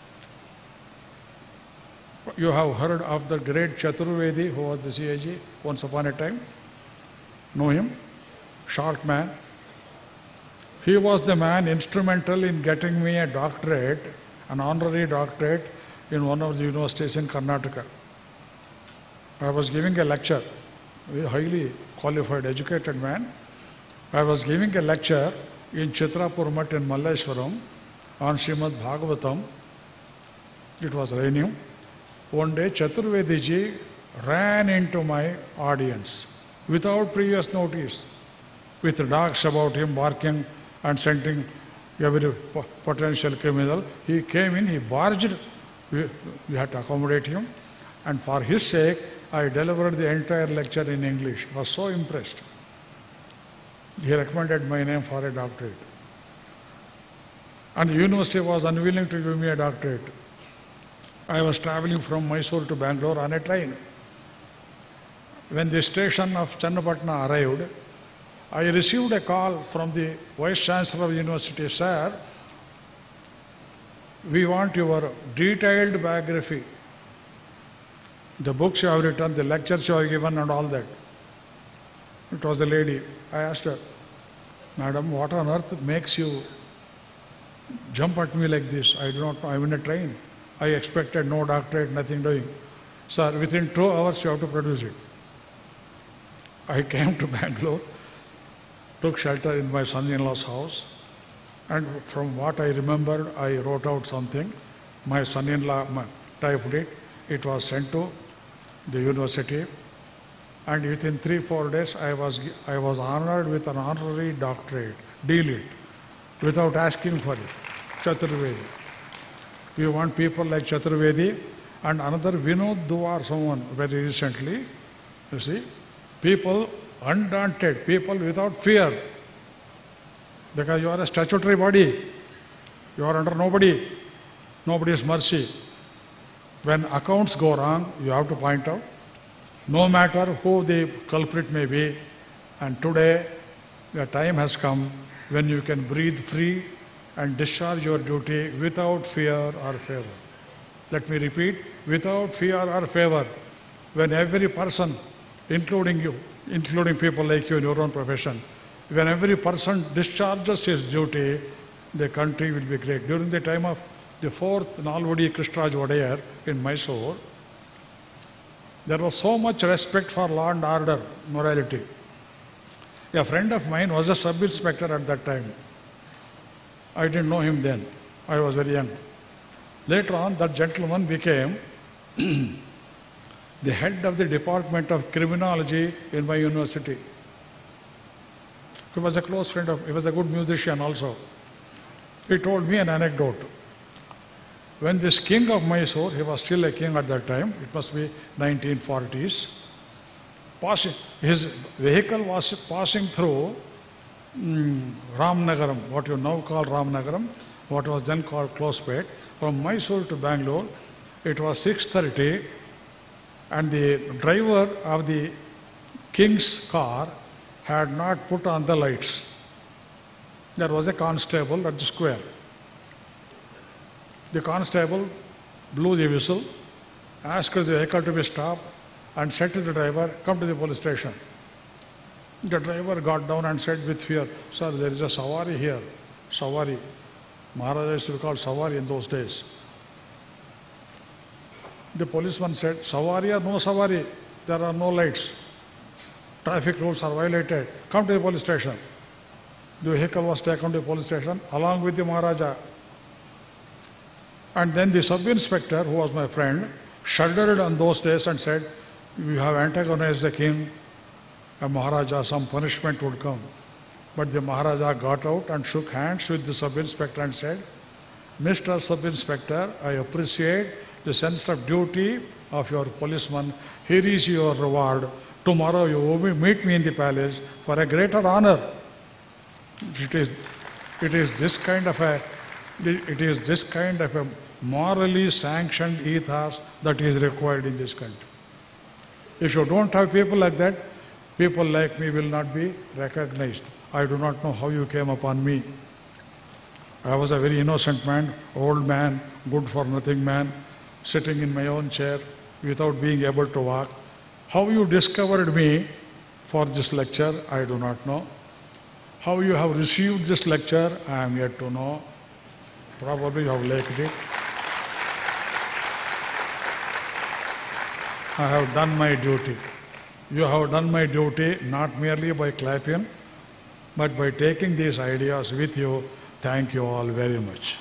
You have heard of the great Chaturvedi, who was the C A G once upon a time? Know him? Short man. He was the man instrumental in getting me a doctorate, an honorary doctorate in one of the universities in Karnataka. I was giving a lecture, a highly qualified, educated man. I was giving a lecture in Chitrapur Mutt in Malleshwaram on Srimad Bhagavatam. It was raining. One day Chaturvedi ji ran into my audience without previous notice, with dogs about him barking and scenting every potential criminal. He came in, he barged, we, we had to accommodate him, and for his sake I delivered the entire lecture in English. I was so impressed. He recommended my name for a doctorate. And the university was unwilling to give me a doctorate. I was traveling from Mysore to Bangalore on a train. When the station of Channapatna arrived, I received a call from the Vice Chancellor of the university. Sir, we want your detailed biography. The books you have written, the lectures you have given and all that. It was a lady. I asked her, Madam, what on earth makes you jump at me like this? I do not know. I'm in a train. I expected no doctorate, nothing doing. Sir, within two hours you have to produce it. I came to Bangalore, took shelter in my son-in-law's house, and from what I remembered, I wrote out something. My son-in-law typed it. It was sent to the university, and within three, four days, I was, I was honored with an honorary doctorate. Deal it, without asking for it. Chaturvedi. We want people like Chaturvedi, and another Vinod Duar, someone very recently, you see, people undaunted, people without fear, because you are a statutory body, you are under nobody, nobody's mercy. When accounts go wrong, you have to point out, no matter who the culprit may be, and today the time has come when you can breathe free and discharge your duty without fear or favor. Let me repeat, without fear or favor. When every person, including you, including people like you in your own profession, when every person discharges his duty, the country will be great. During the time of the fourth Nalvadi Krishraj Wadayar in Mysore, there was so much respect for law and order, morality. A friend of mine was a sub-inspector at that time. I didn't know him then. I was very young. Later on, that gentleman became the head of the Department of Criminology in my university. He was a close friend of, he was a good musician also. He told me an anecdote. When this king of Mysore, he was still a king at that time, it must be nineteen forties, passing, his vehicle was passing through mm, Ramnagaram, what you now call Ramnagaram, what was then called Closepet. From Mysore to Bangalore, it was six thirty, and the driver of the king's car had not put on the lights. There was a constable at the square. The constable blew the whistle, asked the vehicle to be stopped, and said to the driver, "Come to the police station." The driver got down and said with fear, "Sir, there is a savari here." Savari. Maharaja used to be called savari in those days. The policeman said, "Savari or no savari, there are no lights. Traffic rules are violated. Come to the police station." The vehicle was taken to the police station along with the Maharaja. And then the sub-inspector, who was my friend, shuddered on those days and said, "We have antagonized the king, a Maharaja, some punishment would come." But the Maharaja got out and shook hands with the sub-inspector and said, "Mister Sub-Inspector, I appreciate the sense of duty of your policeman. Here is your reward. Tomorrow you will meet me in the palace for a greater honor." It is, it is this kind of a, it is this kind of a morally sanctioned ethos that is required in this country. If you don't have people like that, people like me will not be recognized. I do not know how you came upon me. I was a very innocent man, old man, good for nothing man, sitting in my own chair without being able to walk. How you discovered me for this lecture, I do not know. How you have received this lecture, I am yet to know. Probably you have liked it. I have done my duty. You have done my duty not merely by clapping, but by taking these ideas with you. Thank you all very much.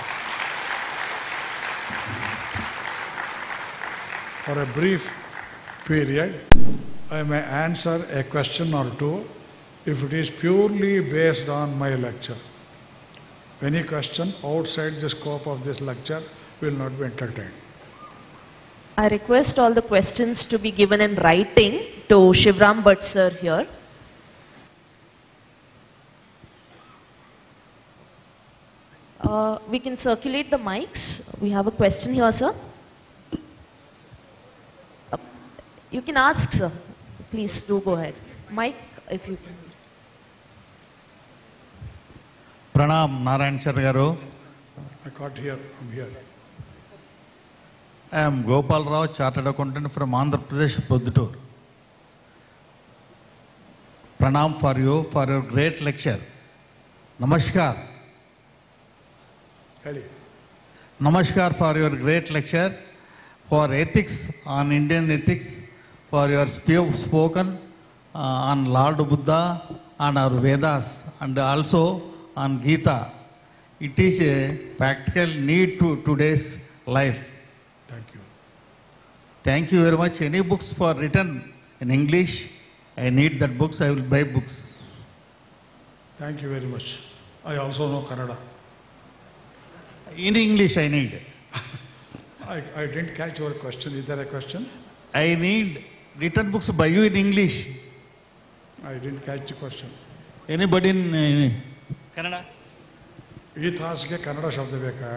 For a brief period, I may answer a question or two if it is purely based on my lecture. Any question outside the scope of this lecture will not be entertained. I request all the questions to be given in writing to Shivram Bhatt sir here. Uh, we can circulate the mics. We have a question here, sir. Uh, you can ask, sir. Please do go ahead. Mike, if you can. Pranam Narayanacharya garu. I got here, I'm here. I am Gopal Rao, Chartered Accountant from Andhra Pradesh, Prodhutur. Pranam for you for your great lecture. Namaskar. Hello. Namaskar for your great lecture, for ethics, on Indian ethics, for your sp spoken uh, on Lord Buddha and our Vedas, and also on Gita. It is a practical need to today's life. Thank you. Thank you very much. Any books for written in English, I need that books, I will buy books. Thank you very much. I also know Kannada. In English I need. I, I didn't catch your question. Is there a question? I need written books by you in English. I didn't catch the question. Anybody in uh, Kannada? Ethos ke Kannada shabda beka.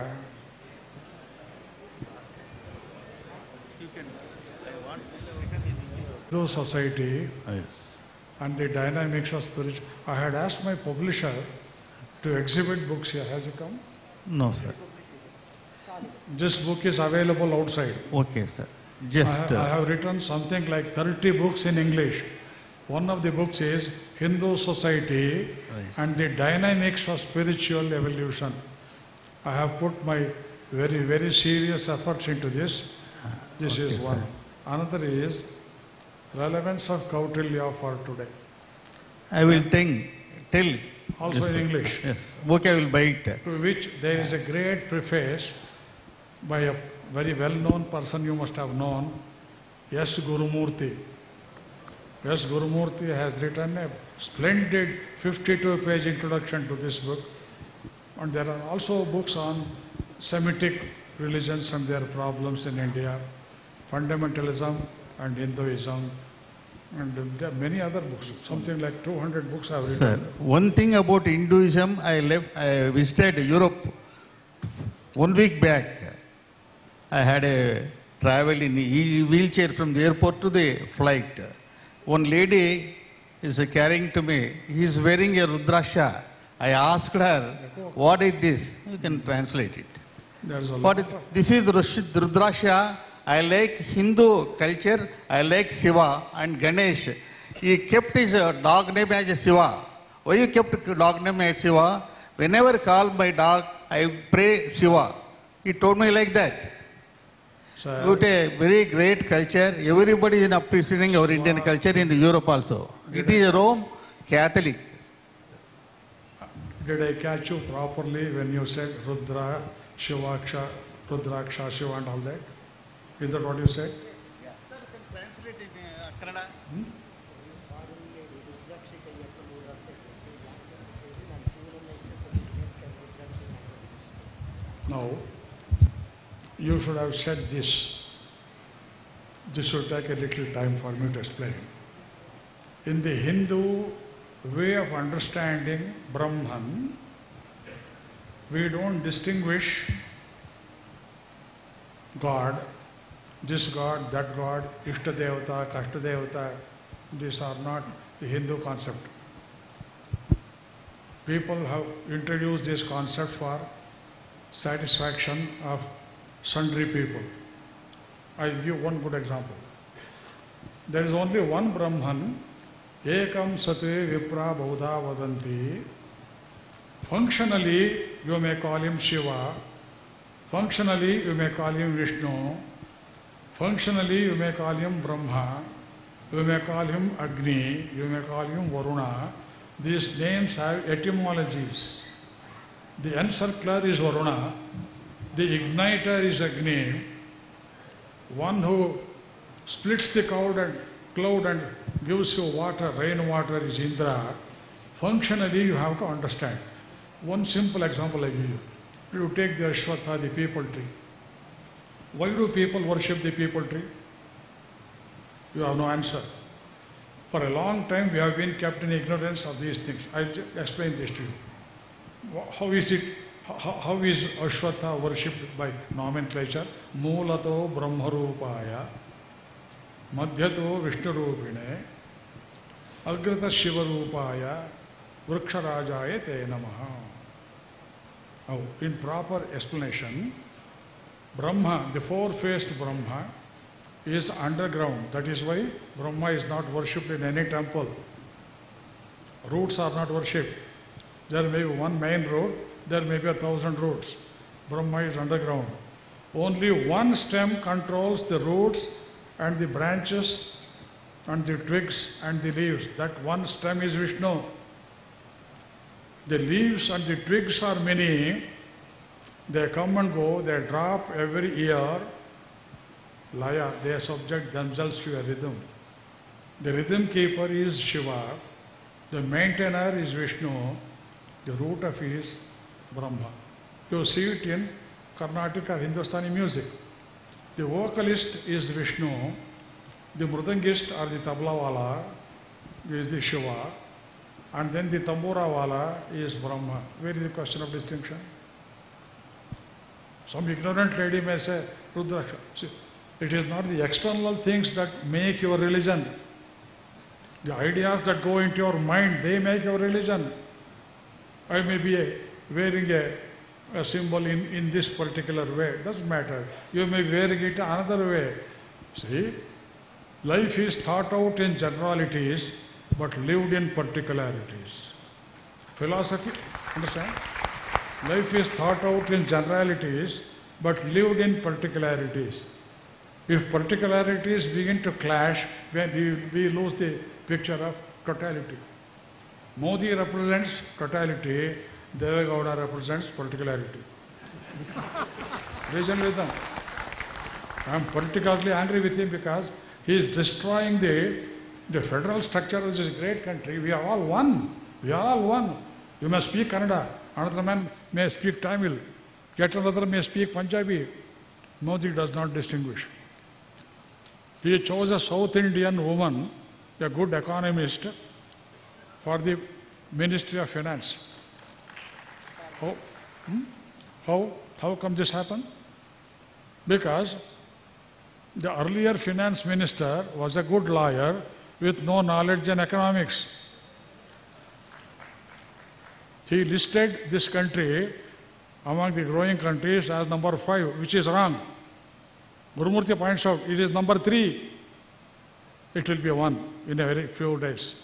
Hindu society Yes. and the dynamics of spiritual. I had asked my publisher to exhibit books here. Has he come? No, sir. This book is available outside. Okay, sir. I, Just. ha- I Uh, have written something like thirty books in English. One of the books is Hindu Society Yes. and the Dynamics of Spiritual Evolution. I have put my very, very serious efforts into this. This okay, is one. sir. Another is Relevance of Kautilya for Today. I will think, tell. Also Yes, in sir. English. Yes. Okay, I will buy it. To which there is a great preface by a very well-known person you must have known, S. Gurumurthy. S. Gurumurthy has written a splendid fifty-two page introduction to this book, And there are also books on Semitic religions and their problems in India, fundamentalism and Hinduism, and there are many other books, something like two hundred books I have written. Sir, one thing about Hinduism, I left, I visited Europe one week back. I had a travel in a wheelchair from the airport to the flight. One lady is carrying to me. He is wearing a Rudraksha. I asked her, what is this? You can translate it. There's a What lot is, of, this is Rudraksha. I like Hindu culture. I like Shiva and Ganesh. He kept his uh, dog name as Shiva. Why you kept dog name as Shiva? Whenever I call my dog, I pray Shiva. He told me like that. Sir, With a very great culture. Everybody is appreciating our Indian culture in Europe also. It is Rome Catholic. did I catch you properly when you said Rudra, Shivaksha, Rudraksha, Shiva and all that? Is that what you said? Sir, can translate in Kannada? No. You should have said this. This will take a little time for me to explain. In the Hindu way of understanding Brahman, we don't distinguish God, this God, that God, Ishta Devata, Kashta Devata. These are not the Hindu concept. People have introduced this concept for satisfaction of sundry people. I'll give one good example. There is only one Brahman, Ekam Sate Vipra Baudha Vadanti. Functionally, you may call him Shiva. Functionally, you may call him Vishnu. Functionally, you may call him Brahma. You may call him Agni. You may call him Varuna. These names have etymologies. The encircler is Varuna. The igniter is Agni. One who splits the cloud and, cloud and gives you water, rainwater is Indra. Functionally, you have to understand. One simple example I give you. You take the Ashwatha, the people tree. Why do people worship the people tree? You have no answer. For a long time, we have been kept in ignorance of these things. I'll explain this to you. How is it? How, how is Ashwatha worshipped by nomenclature? Moolato Brahmarupaya, Madhyato Vishnurupine, Agrata Shivarupaya, Vriksharajaya Te Namaha. Now, in proper explanation, Brahma, the four-faced Brahma, is underground. That is why Brahma is not worshipped in any temple. Roots are not worshipped. There may be one main road, there may be a thousand roots. Brahma is underground. Only one stem controls the roots and the branches and the twigs and the leaves. That one stem is Vishnu. The leaves and the twigs are many. They come and go, they drop every year. Laya, they subject themselves to a rhythm. The rhythm keeper is Shiva. The maintainer is Vishnu. The root of is Brahma. You see it in Karnataka Hindustani music. The vocalist is Vishnu. The mridangist or the tablawala is the Shiva. And then the tamburawala is Brahma. Where is the question of distinction? Some ignorant lady may say, Rudraksha. See, it is not the external things that make your religion. The ideas that go into your mind, they make your religion. I may be a, wearing a, a symbol in, in this particular way. It doesn't matter. You may be wearing it another way. See, life is thought out in generalities, but lived in particularities. Philosophy, understand? Life is thought out in generalities, but lived in particularities. If particularities begin to clash, then we, we lose the picture of totality. Modi represents totality, Deve Gowda represents particularity. Reason with them. I am particularly angry with him because he is destroying the, the federal structure of this great country. We are all one. We are all one. You must speak Kannada. Another man may speak Tamil, yet another may speak Punjabi. Modi does not distinguish. He chose a South Indian woman, a good economist, for the Ministry of Finance. How, hmm? how, how come this happened? Because the earlier finance minister was a good lawyer with no knowledge in economics. He listed this country among the growing countries as number five, which is wrong. Gurumurthy points out it is number three. It will be one in a very few days.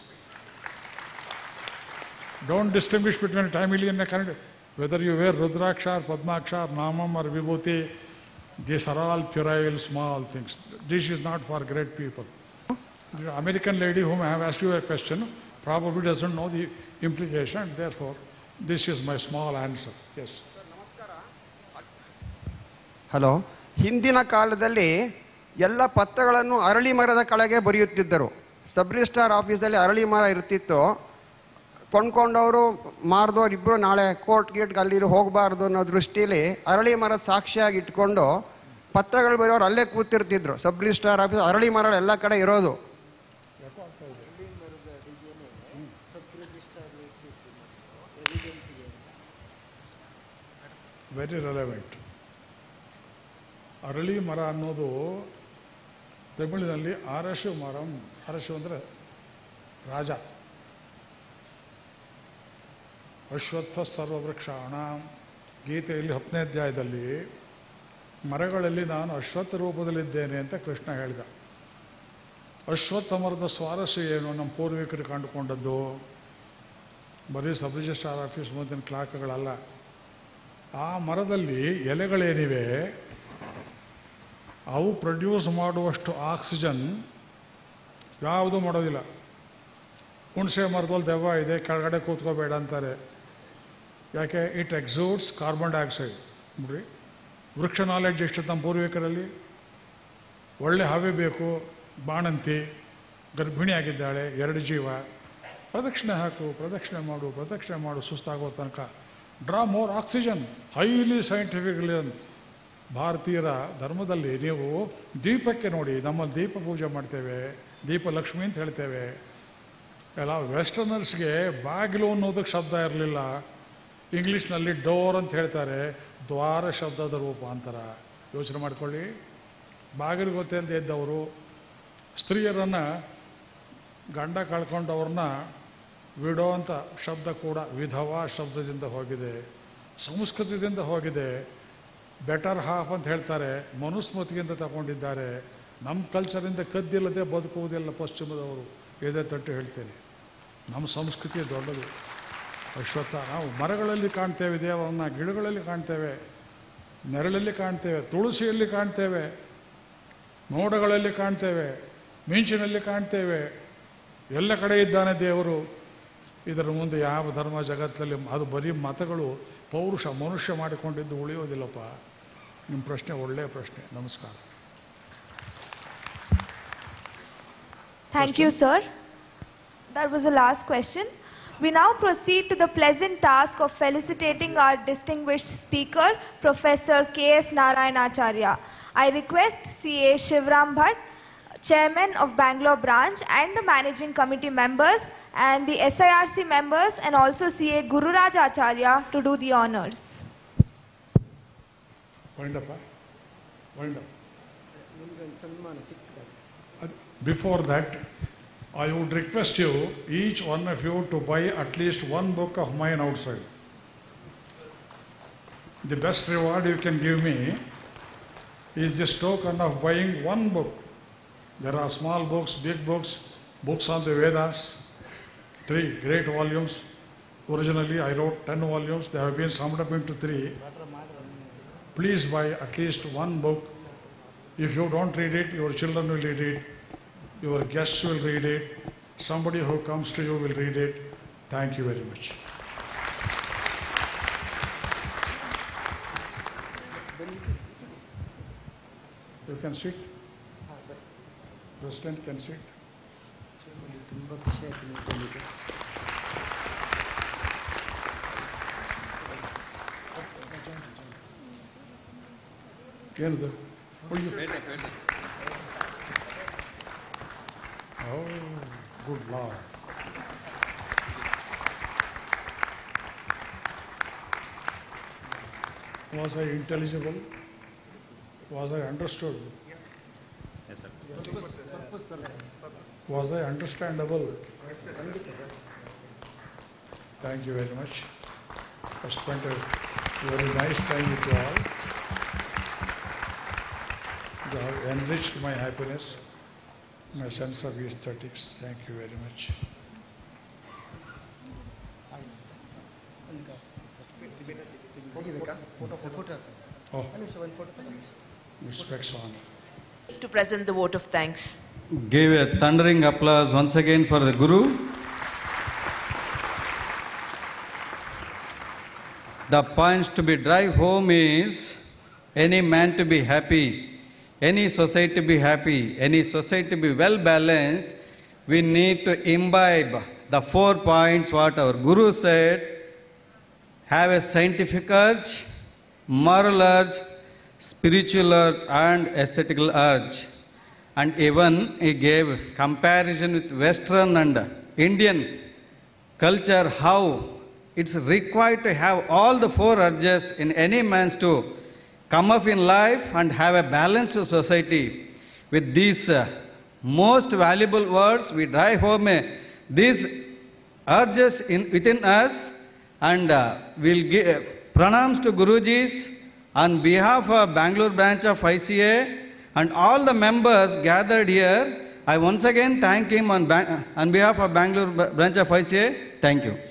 Don't distinguish between Tamil and Kannada. Whether you wear Rudraksha, Padmaksha, Namam or Vibhuti, these are all puerile, small things. This is not for great people. The American lady whom I have asked you a question probably doesn't know the implication. Therefore, this is my small answer. Yes. Hello, ಹಿಂದಿನ ಕಾಲದಲ್ಲಿ ಎಲ್ಲ ಪತ್ರಗಳನ್ನು ಅರಳಿ ಮರದ ಕೆಳಗೆ ಬರೆಯುತ್ತಿದ್ದರು. Sub registrar ಆಫೀಸಲ್ಲಿ ಅರಳಿ ಮರ ಇರ್ತಿತ್ತು. ಕೊಂಡ್ಕೊಂಡವರು ಮಾರಿದವ್ರು ಇಬ್ಬರು ನಾಳೆ ಕೋರ್ಟ್ ಗೇಟ್ಗೆ ಅಲ್ಲಿ ಹೋಗಬಾರ್ದು ಅನ್ನೋ ದೃಷ್ಟಿಯಲ್ಲಿ ಅರಳಿ ಮರದ ಸಾಕ್ಷಿಯಾಗಿ ಇಟ್ಕೊಂಡು ಪತ್ರಗಳು ಬರೆಯೋರು ಅಲ್ಲೇ ಕೂತಿರ್ತಿದ್ರು. ಸಬ್ ರಿಜಿಸ್ಟ್ರಾರ್ ಆಫೀಸ್ ಅರಳಿ ಮರ ಎಲ್ಲ ಕಡೆ ಇರೋದು. Very relevant. ಅರಳಿ ಮರ ಅನ್ನೋದು ತಮಿಳಿನಲ್ಲಿ ಅರಶು ಮರಂ. ಅರಶು ಅಂದರೆ ರಾಜ. ಅಶ್ವತ್ಥ ಸರ್ವವೃಕ್ಷಾಣ. ಗೀತೆಯಲ್ಲಿ ಹತ್ತನೇ ಅಧ್ಯಾಯದಲ್ಲಿ ಮರಗಳಲ್ಲಿ ನಾನು ಅಶ್ವತ್ಥ ರೂಪದಲ್ಲಿದ್ದೇನೆ ಅಂತ ಕೃಷ್ಣ ಹೇಳಿದ. ಅಶ್ವತ್ಥ ಮರದ ಸ್ವಾರಸ್ಯ ಏನು? ನಮ್ಮ ಪೂರ್ವಿಕರು ಕಂಡುಕೊಂಡದ್ದು ಬರೀ ಸಬ್ ರಿಜಿಸ್ಟ್ರಾರ್ ಆಫೀಸ್ ಮುಂದಿನ ಕ್ಲಾಕ್ಗಳಲ್ಲ. ಆ ಮರದಲ್ಲಿ ಎಲೆಗಳೇನಿವೆ ಅವು ಪ್ರೊಡ್ಯೂಸ್ ಮಾಡುವಷ್ಟು ಆಕ್ಸಿಜನ್ ಯಾವುದೂ ಮಾಡೋದಿಲ್ಲ. ಹುಣಸೆ ಮರದಲ್ಲಿ ದೆವ್ವ ಇದೆ, ಕೆಳಗಡೆ ಕೂತ್ಕೋಬೇಡ ಅಂತಾರೆ. ಯಾಕೆ? It exudes carbon dioxide. ನೋಡ್ರಿ, ವೃಕ್ಷ ನಾಲೆಡ್ಜ್ ಎಷ್ಟು ನಮ್ಮ ಪೂರ್ವಿಕರಲ್ಲಿ. ಒಳ್ಳೆ ಹವೆ ಬೇಕು, ಬಾಣಂತಿ ಗರ್ಭಿಣಿಯಾಗಿದ್ದಾಳೆ, ಎರಡು ಜೀವ, ಪ್ರದಕ್ಷಿಣೆ ಹಾಕು, ಪ್ರದಕ್ಷಿಣೆ ಮಾಡು, ಪ್ರದಕ್ಷಿಣೆ ಮಾಡು, ಸುಸ್ತಾಗೋ ತನಕ. Draw more oxygen. Highly scientifically ಭಾರತೀಯರ ಧರ್ಮದಲ್ಲಿ ನೀವು ದೀಪಕ್ಕೆ ನೋಡಿ, ನಮ್ಮಲ್ಲಿ ದೀಪ ಪೂಜೆ ಮಾಡ್ತೇವೆ, ದೀಪ ಲಕ್ಷ್ಮಿ ಅಂತ ಹೇಳ್ತೇವೆ. ಎಲ್ಲ ವೆಸ್ಟರ್ನರ್ಸ್ಗೆ ಬಾಗಿಲು ಅನ್ನೋದಕ್ಕೆ ಶಬ್ದ ಇರಲಿಲ್ಲ. ಇಂಗ್ಲೀಷ್ನಲ್ಲಿ ಡೋರ್ ಅಂತ ಹೇಳ್ತಾರೆ, ದ್ವಾರ ಶಬ್ದದ ರೂಪಾಂತರ. ಯೋಚನೆ ಮಾಡ್ಕೊಳ್ಳಿ. ಬಾಗಿಲು ಗೊತ್ತೇಂತ ಇದ್ದವರು ಸ್ತ್ರೀಯರನ್ನು ಗಂಡ ಕಳ್ಕೊಂಡವ್ರನ್ನ ವಿಡೋ ಅಂತ ಶಬ್ದ ಕೂಡ ವಿಧವಾ ಶಬ್ದದಿಂದ ಹೋಗಿದೆ, ಸಂಸ್ಕೃತದಿಂದ ಹೋಗಿದೆ. ಬೆಟರ್ ಹಾಫ್ ಅಂತ ಹೇಳ್ತಾರೆ, ಮನುಸ್ಮೃತಿಯಿಂದ ತಗೊಂಡಿದ್ದಾರೆ. ನಮ್ಮ ಕಲ್ಚರಿಂದ ಕದ್ದಿಲ್ಲದೆ ಬದುಕುವುದಿಲ್ಲ ಪಶ್ಚಿಮದವರು. ಎದೆ ತಟ್ಟು ಹೇಳ್ತೇನೆ, ನಮ್ಮ ಸಂಸ್ಕೃತಿ ದೊಡ್ಡದು. ಅಶ್ವತ್ಥ ನಾವು ಮರಗಳಲ್ಲಿ ಕಾಣ್ತೇವೆ, ದೇವರನ್ನ ಗಿಡಗಳಲ್ಲಿ ಕಾಣ್ತೇವೆ, ನೆರಳಲ್ಲಿ ಕಾಣ್ತೇವೆ, ತುಳಸಿಯಲ್ಲಿ ಕಾಣ್ತೇವೆ, ಮೋಡಗಳಲ್ಲಿ ಕಾಣ್ತೇವೆ, ಮಿಂಚಿನಲ್ಲಿ ಕಾಣ್ತೇವೆ. ಎಲ್ಲ ಕಡೆ ಇದ್ದಾನೆ ದೇವರು. ಇದರ ಮುಂದೆ ಯಾವ ಧರ್ಮ ಜಗತ್ತಲ್ಲಿ ಅದು ಬರೀ ಮತಗಳು, ಪೌರುಷ ಮನುಷ್ಯ ಮಾಡಿಕೊಂಡಿದ್ದು ಉಳಿಯೋದಿಲ್ಲಪ್ಪ. ನಿಮ್ಮ ಪ್ರಶ್ನೆ ಒಳ್ಳೆಯ ಪ್ರಶ್ನೆ. ನಮಸ್ಕಾರ. Thank you, sir. That was the last question. We now proceed to the pleasant task of felicitating our distinguished speaker, Professor K S Narayanacharya. I request C A Shivram Bhatt, Chairman of Bangalore branch, and the Managing Committee members and the S I R C members, and also C A Gururaj Acharya to do the honors. Wind up, huh? Wind up. Before that, I would request you, each one of you, to buy at least one book of mine outside. The best reward you can give me is this token of buying one book. There are small books, big books, books on the Vedas, three great volumes. Originally I wrote ten volumes, they have been summed up into three. Please buy at least one book. If you don't read it, your children will read it, your guests will read it, somebody who comes to you will read it. Thank you very much. You can sit. President can sit. ಏನದು? Oh, good Lord. Was I intelligible? Was I understood? Yes, sir. Was I understandable? Thank you very much. I spent a very nice time with you all. You have enriched my happiness, my sense of aesthetics. Thank you very much. Oh, with specs on. To present the vote of thanks. Give a thundering applause once again for the Guru. The points to be drive home is any man to be happy, any society to be happy, any society to be well balanced, we need to imbibe the four points what our Guru said. Have a scientific urge, moral urge, spiritual urge and aesthetical urge. And even he gave comparison with Western and Indian culture, how it's required to have all the four urges in any man to come up in life and have a balanced society. With these uh, most valuable words, we drive home uh, these urges in, within us, and uh, we'll give uh, pranams to Guruji's on behalf of Bangalore branch of I C A and all the members gathered here. I once again thank him on, on behalf of Bangalore branch of I C A. Thank you.